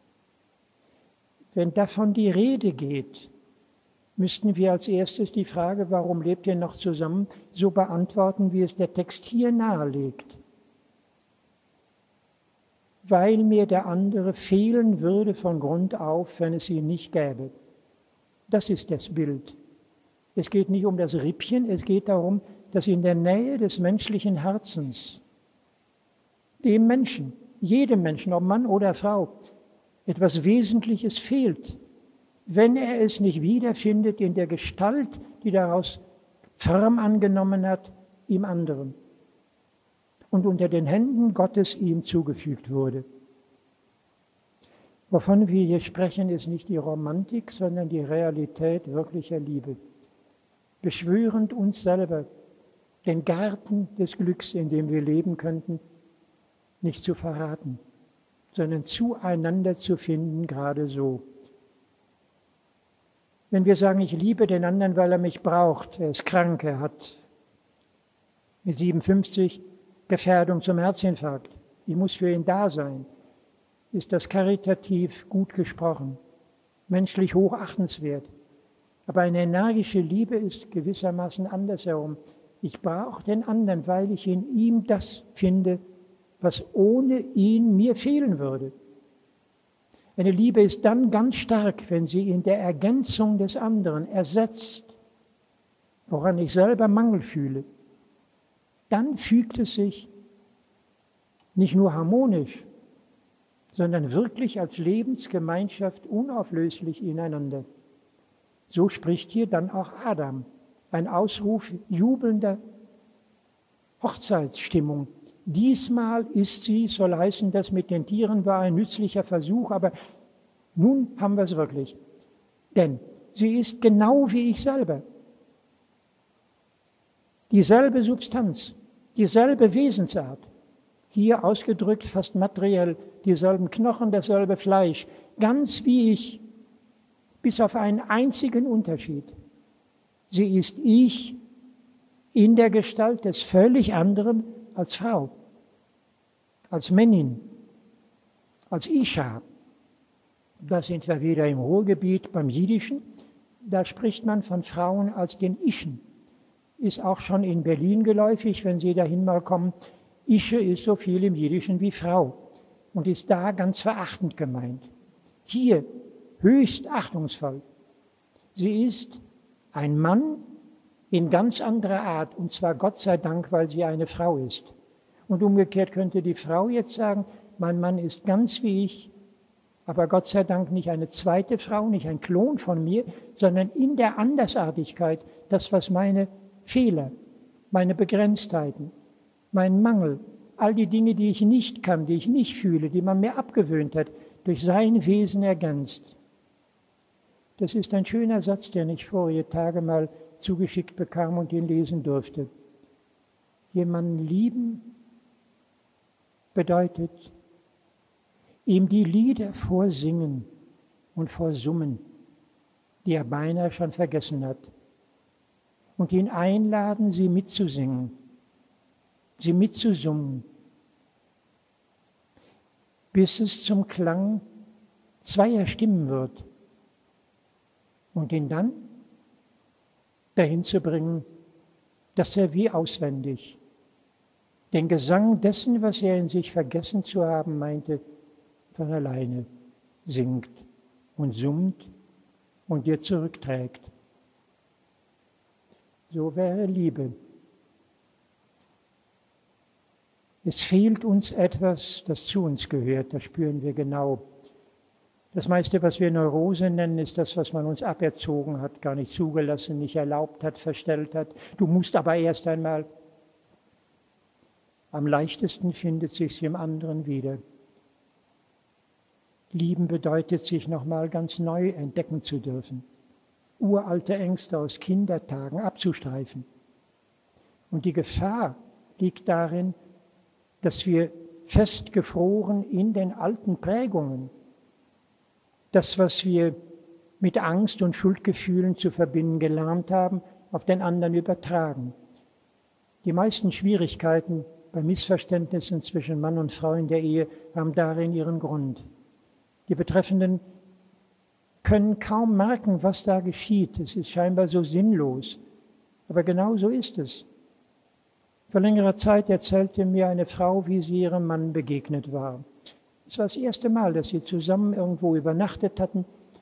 Wenn davon die Rede geht, müssten wir als erstes die Frage, warum lebt ihr noch zusammen, so beantworten, wie es der Text hier nahelegt. Weil mir der andere fehlen würde von Grund auf, wenn es ihn nicht gäbe. Das ist das Bild. Es geht nicht um das Rippchen, es geht darum, dass in der Nähe des menschlichen Herzens dem Menschen, jedem Menschen, ob Mann oder Frau, etwas Wesentliches fehlt, wenn er es nicht wiederfindet in der Gestalt, die daraus Form angenommen hat, im anderen und unter den Händen Gottes ihm zugefügt wurde. Wovon wir hier sprechen, ist nicht die Romantik, sondern die Realität wirklicher Liebe. Beschwörend uns selber, den Garten des Glücks, in dem wir leben könnten, nicht zu verraten, sondern zueinander zu finden, gerade so. Wenn wir sagen, ich liebe den anderen, weil er mich braucht, er ist krank, er hat mit 57 Gefährdung zum Herzinfarkt, ich muss für ihn da sein, ist das karitativ gut gesprochen, menschlich hochachtenswert. Aber eine energische Liebe ist gewissermaßen andersherum. Ich brauche den anderen, weil ich in ihm das finde, was ohne ihn mir fehlen würde. Eine Liebe ist dann ganz stark, wenn sie in der Ergänzung des anderen ersetzt, woran ich selber Mangel fühle. Dann fügt es sich nicht nur harmonisch, sondern wirklich als Lebensgemeinschaft unauflöslich ineinander. So spricht hier dann auch Adam, ein Ausruf jubelnder Hochzeitsstimmung. Diesmal ist sie, soll heißen, das mit den Tieren war ein nützlicher Versuch, aber nun haben wir es wirklich. Denn sie ist genau wie ich selber. Dieselbe Substanz, dieselbe Wesensart. Hier ausgedrückt fast materiell, dieselben Knochen, dasselbe Fleisch, ganz wie ich, bis auf einen einzigen Unterschied. Sie ist ich in der Gestalt des völlig anderen als Frau, als Männin, als Isha. Da sind wir wieder im Ruhrgebiet beim Jiddischen. Da spricht man von Frauen als den Ischen. Ist auch schon in Berlin geläufig, wenn Sie dahin mal kommen. Ische ist so viel im Jiddischen wie Frau und ist da ganz verachtend gemeint. Hier höchst achtungsvoll. Sie ist ein Mann in ganz anderer Art, und zwar Gott sei Dank, weil sie eine Frau ist. Und umgekehrt könnte die Frau jetzt sagen, mein Mann ist ganz wie ich, aber Gott sei Dank nicht eine zweite Frau, nicht ein Klon von mir, sondern in der Andersartigkeit, das, was meine Fehler, meine Begrenztheiten, mein Mangel, all die Dinge, die ich nicht kann, die ich nicht fühle, die man mir abgewöhnt hat, durch sein Wesen ergänzt. Das ist ein schöner Satz, den ich vorige Tage mal zugeschickt bekam und ihn lesen durfte. Jemanden lieben bedeutet, ihm die Lieder vorsingen und vorsummen, die er beinahe schon vergessen hat, und ihn einladen, sie mitzusingen, sie mitzusummen, bis es zum Klang zweier Stimmen wird und ihn dann dahin zu bringen, dass er wie auswendig den Gesang dessen, was er in sich vergessen zu haben meinte, von alleine singt und summt und dir zurückträgt. So wäre Liebe. Es fehlt uns etwas, das zu uns gehört, das spüren wir genau. Das meiste, was wir Neurose nennen, ist das, was man uns aberzogen hat, gar nicht zugelassen, nicht erlaubt hat, verstellt hat. Du musst aber erst einmal. Am leichtesten findet sich's im anderen wieder. Lieben bedeutet, sich nochmal ganz neu entdecken zu dürfen, uralte Ängste aus Kindertagen abzustreifen. Und die Gefahr liegt darin, dass wir festgefroren in den alten Prägungen, das, was wir mit Angst und Schuldgefühlen zu verbinden gelernt haben, auf den anderen übertragen. Die meisten Schwierigkeiten bei Missverständnissen zwischen Mann und Frau in der Ehe haben darin ihren Grund. Die Betreffenden können kaum merken, was da geschieht. Es ist scheinbar so sinnlos. Aber genau so ist es. Vor längerer Zeit erzählte mir eine Frau, wie sie ihrem Mann begegnet war. Es war das erste Mal, dass sie zusammen irgendwo übernachtet hatten.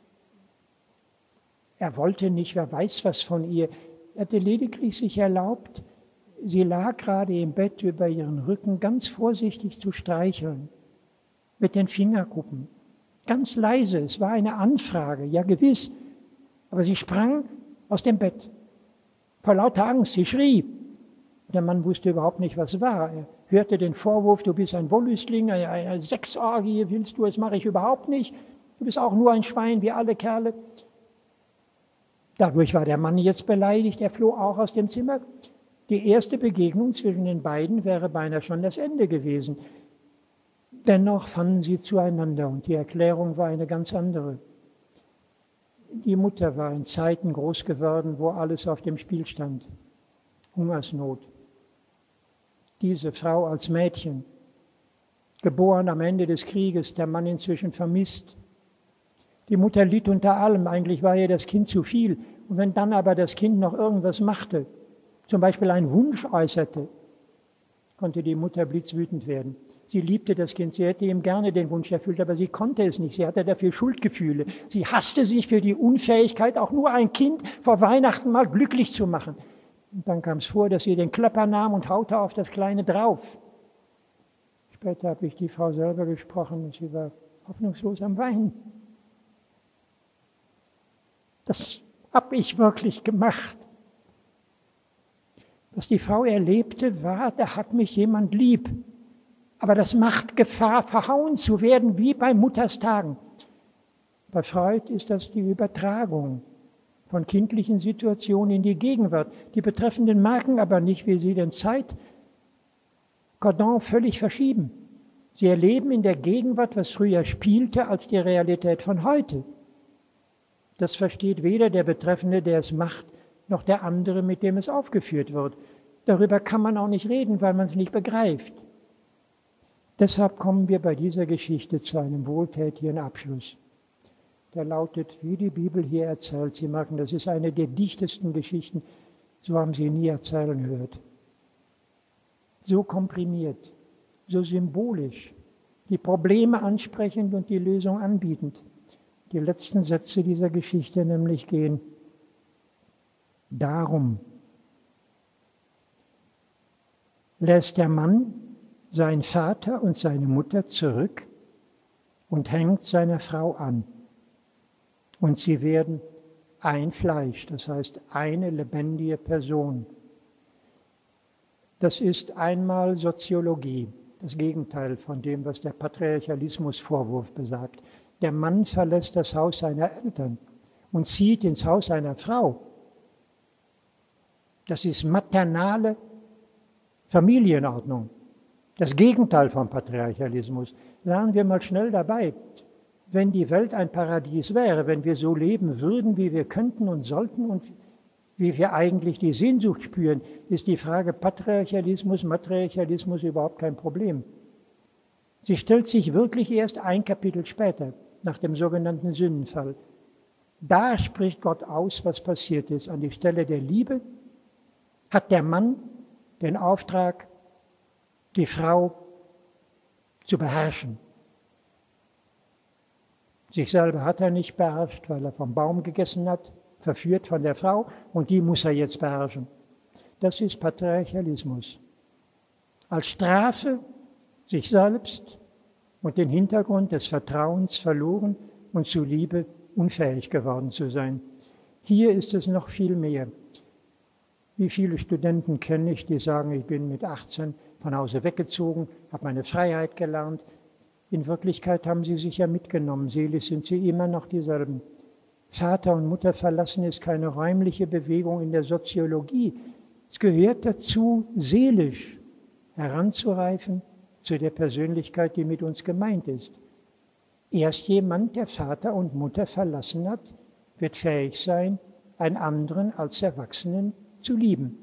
Er wollte nicht, wer weiß was von ihr. Er hatte lediglich sich erlaubt, sie lag gerade im Bett über ihren Rücken, ganz vorsichtig zu streicheln, mit den Fingerkuppen. Ganz leise, es war eine Anfrage, ja gewiss. Aber sie sprang aus dem Bett, vor lauter Angst, sie schrie. Der Mann wusste überhaupt nicht, was war. Er hörte den Vorwurf, du bist ein Wollüstling, eine Sexorgie, willst du, das mache ich überhaupt nicht. Du bist auch nur ein Schwein, wie alle Kerle. Dadurch war der Mann jetzt beleidigt, er floh auch aus dem Zimmer. Die erste Begegnung zwischen den beiden wäre beinahe schon das Ende gewesen. Dennoch fanden sie zueinander und die Erklärung war eine ganz andere. Die Mutter war in Zeiten groß geworden, wo alles auf dem Spiel stand. Hungersnot. Diese Frau als Mädchen, geboren am Ende des Krieges, der Mann inzwischen vermisst. Die Mutter litt unter allem, eigentlich war ihr das Kind zu viel. Und wenn dann aber das Kind noch irgendwas machte, zum Beispiel einen Wunsch äußerte, konnte die Mutter blitzwütend werden. Sie liebte das Kind, sie hätte ihm gerne den Wunsch erfüllt, aber sie konnte es nicht, sie hatte dafür Schuldgefühle. Sie hasste sich für die Unfähigkeit, auch nur ein Kind vor Weihnachten mal glücklich zu machen. Und dann kam es vor, dass sie den Klöpper nahm und haute auf das Kleine drauf. Später habe ich die Frau selber gesprochen und sie war hoffnungslos am Weinen. Das habe ich wirklich gemacht. Was die Frau erlebte, war, da hat mich jemand lieb. Aber das macht Gefahr, verhauen zu werden, wie bei Mutters Tagen. Bei Freud ist das die Übertragung von kindlichen Situationen in die Gegenwart. Die Betreffenden merken aber nicht, wie sie den Zeitkontext Cordon völlig verschieben. Sie erleben in der Gegenwart, was früher spielte, als die Realität von heute. Das versteht weder der Betreffende, der es macht, noch der andere, mit dem es aufgeführt wird. Darüber kann man auch nicht reden, weil man es nicht begreift. Deshalb kommen wir bei dieser Geschichte zu einem wohltätigen Abschluss. Der lautet, wie die Bibel hier erzählt. Sie merken, das ist eine der dichtesten Geschichten, so haben Sie nie erzählen gehört. So komprimiert, so symbolisch, die Probleme ansprechend und die Lösung anbietend. Die letzten Sätze dieser Geschichte nämlich gehen: Darum lässt der Mann seinen Vater und seine Mutter zurück und hängt seiner Frau an. Und sie werden ein Fleisch, das heißt eine lebendige Person. Das ist einmal Soziologie, das Gegenteil von dem, was der Patriarchalismusvorwurf besagt. Der Mann verlässt das Haus seiner Eltern und zieht ins Haus seiner Frau. Das ist maternale Familienordnung. Das Gegenteil vom Patriarchalismus. Lernen wir mal schnell dabei. Wenn die Welt ein Paradies wäre, wenn wir so leben würden, wie wir könnten und sollten und wie wir eigentlich die Sehnsucht spüren, ist die Frage Patriarchalismus, Matriarchalismus überhaupt kein Problem. Sie stellt sich wirklich erst ein Kapitel später, nach dem sogenannten Sündenfall. Da spricht Gott aus, was passiert ist. An die Stelle der Liebe hat der Mann den Auftrag, die Frau zu beherrschen. Sich selber hat er nicht beherrscht, weil er vom Baum gegessen hat, verführt von der Frau, und die muss er jetzt beherrschen. Das ist Patriarchalismus. Als Strafe sich selbst und den Hintergrund des Vertrauens verloren und zu Liebe unfähig geworden zu sein. Hier ist es noch viel mehr. Wie viele Studenten kenne ich, die sagen, ich bin mit 18 von Hause weggezogen, habe meine Freiheit gelernt. In Wirklichkeit haben sie sich ja mitgenommen. Seelisch sind sie immer noch dieselben. Vater und Mutter verlassen ist keine räumliche Bewegung in der Soziologie. Es gehört dazu, seelisch heranzureifen zu der Persönlichkeit, die mit uns gemeint ist. Erst jemand, der Vater und Mutter verlassen hat, wird fähig sein, einen anderen als Erwachsenen zu lieben.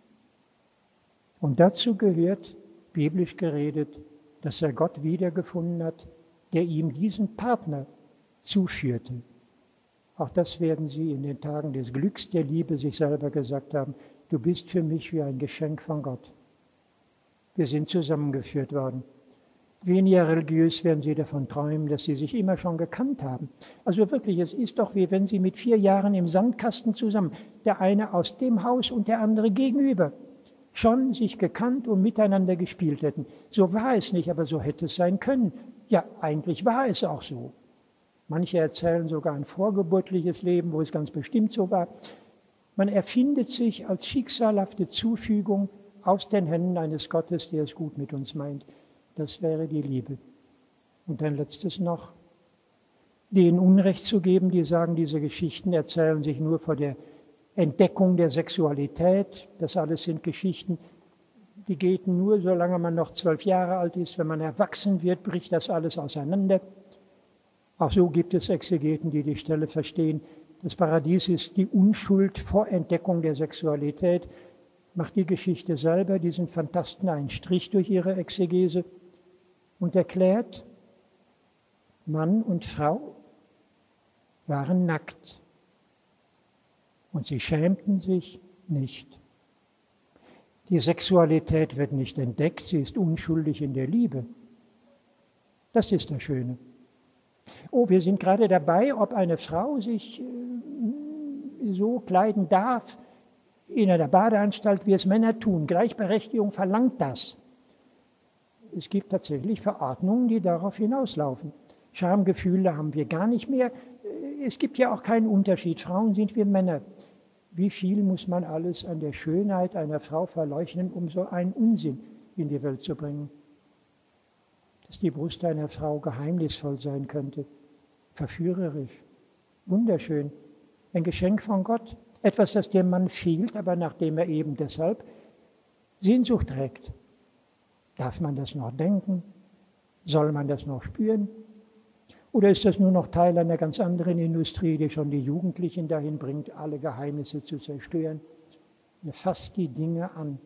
Und dazu gehört, biblisch geredet, dass er Gott wiedergefunden hat, der ihm diesen Partner zuführte. Auch das werden Sie in den Tagen des Glücks der Liebe sich selber gesagt haben. Du bist für mich wie ein Geschenk von Gott. Wir sind zusammengeführt worden. Weniger religiös werden Sie davon träumen, dass Sie sich immer schon gekannt haben. Also wirklich, es ist doch wie wenn Sie mit 4 Jahren im Sandkasten zusammen, der eine aus dem Haus und der andere gegenüber, schon sich gekannt und miteinander gespielt hätten. So war es nicht, aber so hätte es sein können. Ja, eigentlich war es auch so. Manche erzählen sogar ein vorgeburtliches Leben, wo es ganz bestimmt so war. Man erfindet sich als schicksalhafte Zufügung aus den Händen eines Gottes, der es gut mit uns meint. Das wäre die Liebe. Und ein letztes noch, denen Unrecht zu geben, die sagen, diese Geschichten erzählen sich nur vor der Entdeckung der Sexualität. Das alles sind Geschichten, die gelten nur, solange man noch 12 Jahre alt ist. Wenn man erwachsen wird, bricht das alles auseinander. Auch so gibt es Exegeten, die die Stelle verstehen. Das Paradies ist die Unschuld vor Entdeckung der Sexualität. Macht die Geschichte selber, diesen Phantasten, einen Strich durch ihre Exegese und erklärt, Mann und Frau waren nackt und sie schämten sich nicht. Die Sexualität wird nicht entdeckt, sie ist unschuldig in der Liebe. Das ist das Schöne. Oh, wir sind gerade dabei, ob eine Frau sich so kleiden darf in einer Badeanstalt, wie es Männer tun. Gleichberechtigung verlangt das. Es gibt tatsächlich Verordnungen, die darauf hinauslaufen. Schamgefühle haben wir gar nicht mehr. Es gibt ja auch keinen Unterschied. Frauen sind wie Männer. Wie viel muss man alles an der Schönheit einer Frau verleugnen, um so einen Unsinn in die Welt zu bringen? Dass die Brust einer Frau geheimnisvoll sein könnte, verführerisch, wunderschön, ein Geschenk von Gott, etwas, das dem Mann fehlt, aber nachdem er eben deshalb Sehnsucht trägt. Darf man das noch denken? Soll man das noch spüren? Oder ist das nur noch Teil einer ganz anderen Industrie, die schon die Jugendlichen dahin bringt, alle Geheimnisse zu zerstören? Ihr fasst die Dinge an.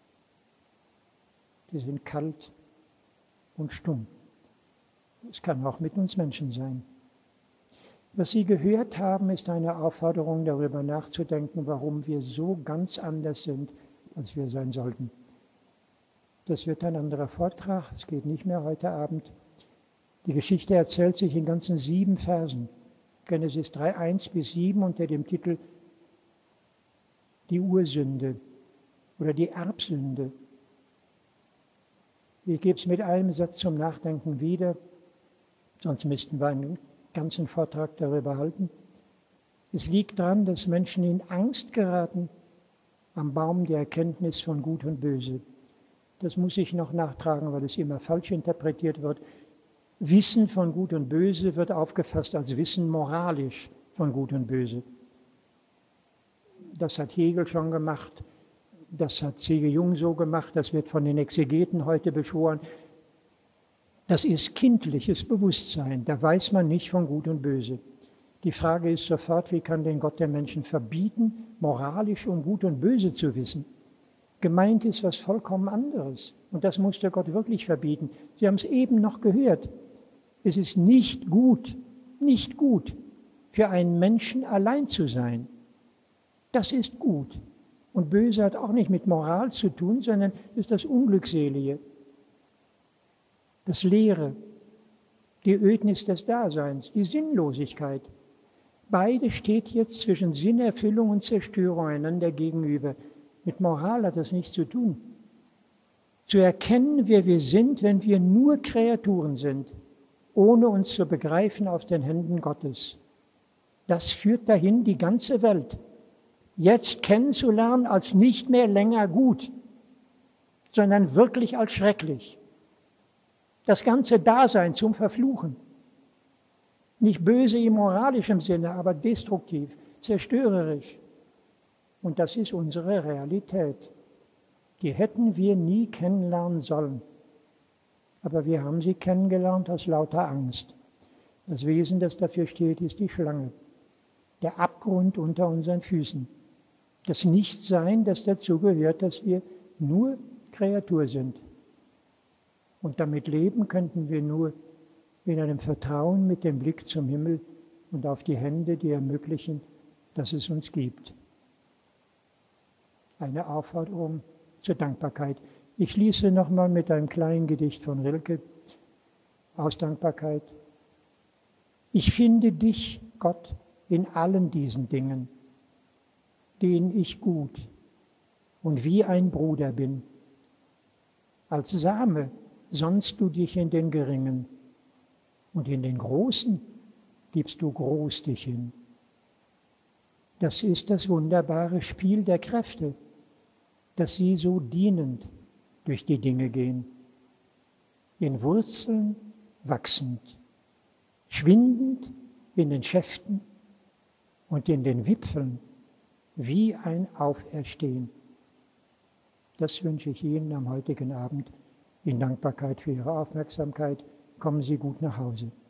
Die sind kalt und stumm. Das kann auch mit uns Menschen sein. Was Sie gehört haben, ist eine Aufforderung, darüber nachzudenken, warum wir so ganz anders sind, als wir sein sollten. Das wird ein anderer Vortrag, es geht nicht mehr heute Abend. Die Geschichte erzählt sich in ganzen 7 Versen. Genesis 3, 1 bis 7 unter dem Titel Die Ursünde oder die Erbsünde. Ich gebe es mit einem Satz zum Nachdenken wieder, sonst müssten wir einen ganzen Vortrag darüber halten. Es liegt daran, dass Menschen in Angst geraten am Baum der Erkenntnis von Gut und Böse. Das muss ich noch nachtragen, weil es immer falsch interpretiert wird. Wissen von Gut und Böse wird aufgefasst als Wissen moralisch von Gut und Böse. Das hat Hegel schon gemacht, das hat C.G. Jung so gemacht, das wird von den Exegeten heute beschworen. Das ist kindliches Bewusstsein, da weiß man nicht von Gut und Böse. Die Frage ist sofort, wie kann denn Gott den Menschen verbieten, moralisch um Gut und Böse zu wissen? Gemeint ist was vollkommen anderes. Und das musste Gott wirklich verbieten. Sie haben es eben noch gehört. Es ist nicht gut für einen Menschen allein zu sein. Das ist gut. Und Böse hat auch nicht mit Moral zu tun, sondern ist das Unglückselige, das Leere, die Ödnis des Daseins, die Sinnlosigkeit. Beide steht jetzt zwischen Sinnerfüllung und Zerstörung einander gegenüber. Mit Moral hat das nichts zu tun. Zu erkennen, wer wir sind, wenn wir nur Kreaturen sind, ohne uns zu begreifen aus den Händen Gottes. Das führt dahin, die ganze Welt jetzt kennenzulernen als nicht mehr länger gut, sondern wirklich als schrecklich. Das ganze Dasein zum Verfluchen. Nicht böse im moralischen Sinne, aber destruktiv, zerstörerisch. Und das ist unsere Realität. Die hätten wir nie kennenlernen sollen. Aber wir haben sie kennengelernt aus lauter Angst. Das Wesen, das dafür steht, ist die Schlange. Der Abgrund unter unseren Füßen. Das Nichtsein, das dazu gehört, dass wir nur Kreatur sind. Und damit leben könnten wir nur in einem Vertrauen mit dem Blick zum Himmel und auf die Hände, die ermöglichen, dass es uns gibt. Eine Aufforderung zur Dankbarkeit. Ich schließe nochmal mit einem kleinen Gedicht von Rilke aus Dankbarkeit. Ich finde dich, Gott, in allen diesen Dingen, denen ich gut und wie ein Bruder bin. Als Same sonnst du dich in den Geringen und in den Großen gibst du groß dich hin. Das ist das wunderbare Spiel der Kräfte, dass sie so dienend durch die Dinge gehen, in Wurzeln wachsend, schwindend in den Schäften und in den Wipfeln wie ein Auferstehen. Das wünsche ich Ihnen am heutigen Abend in Dankbarkeit für Ihre Aufmerksamkeit. Kommen Sie gut nach Hause.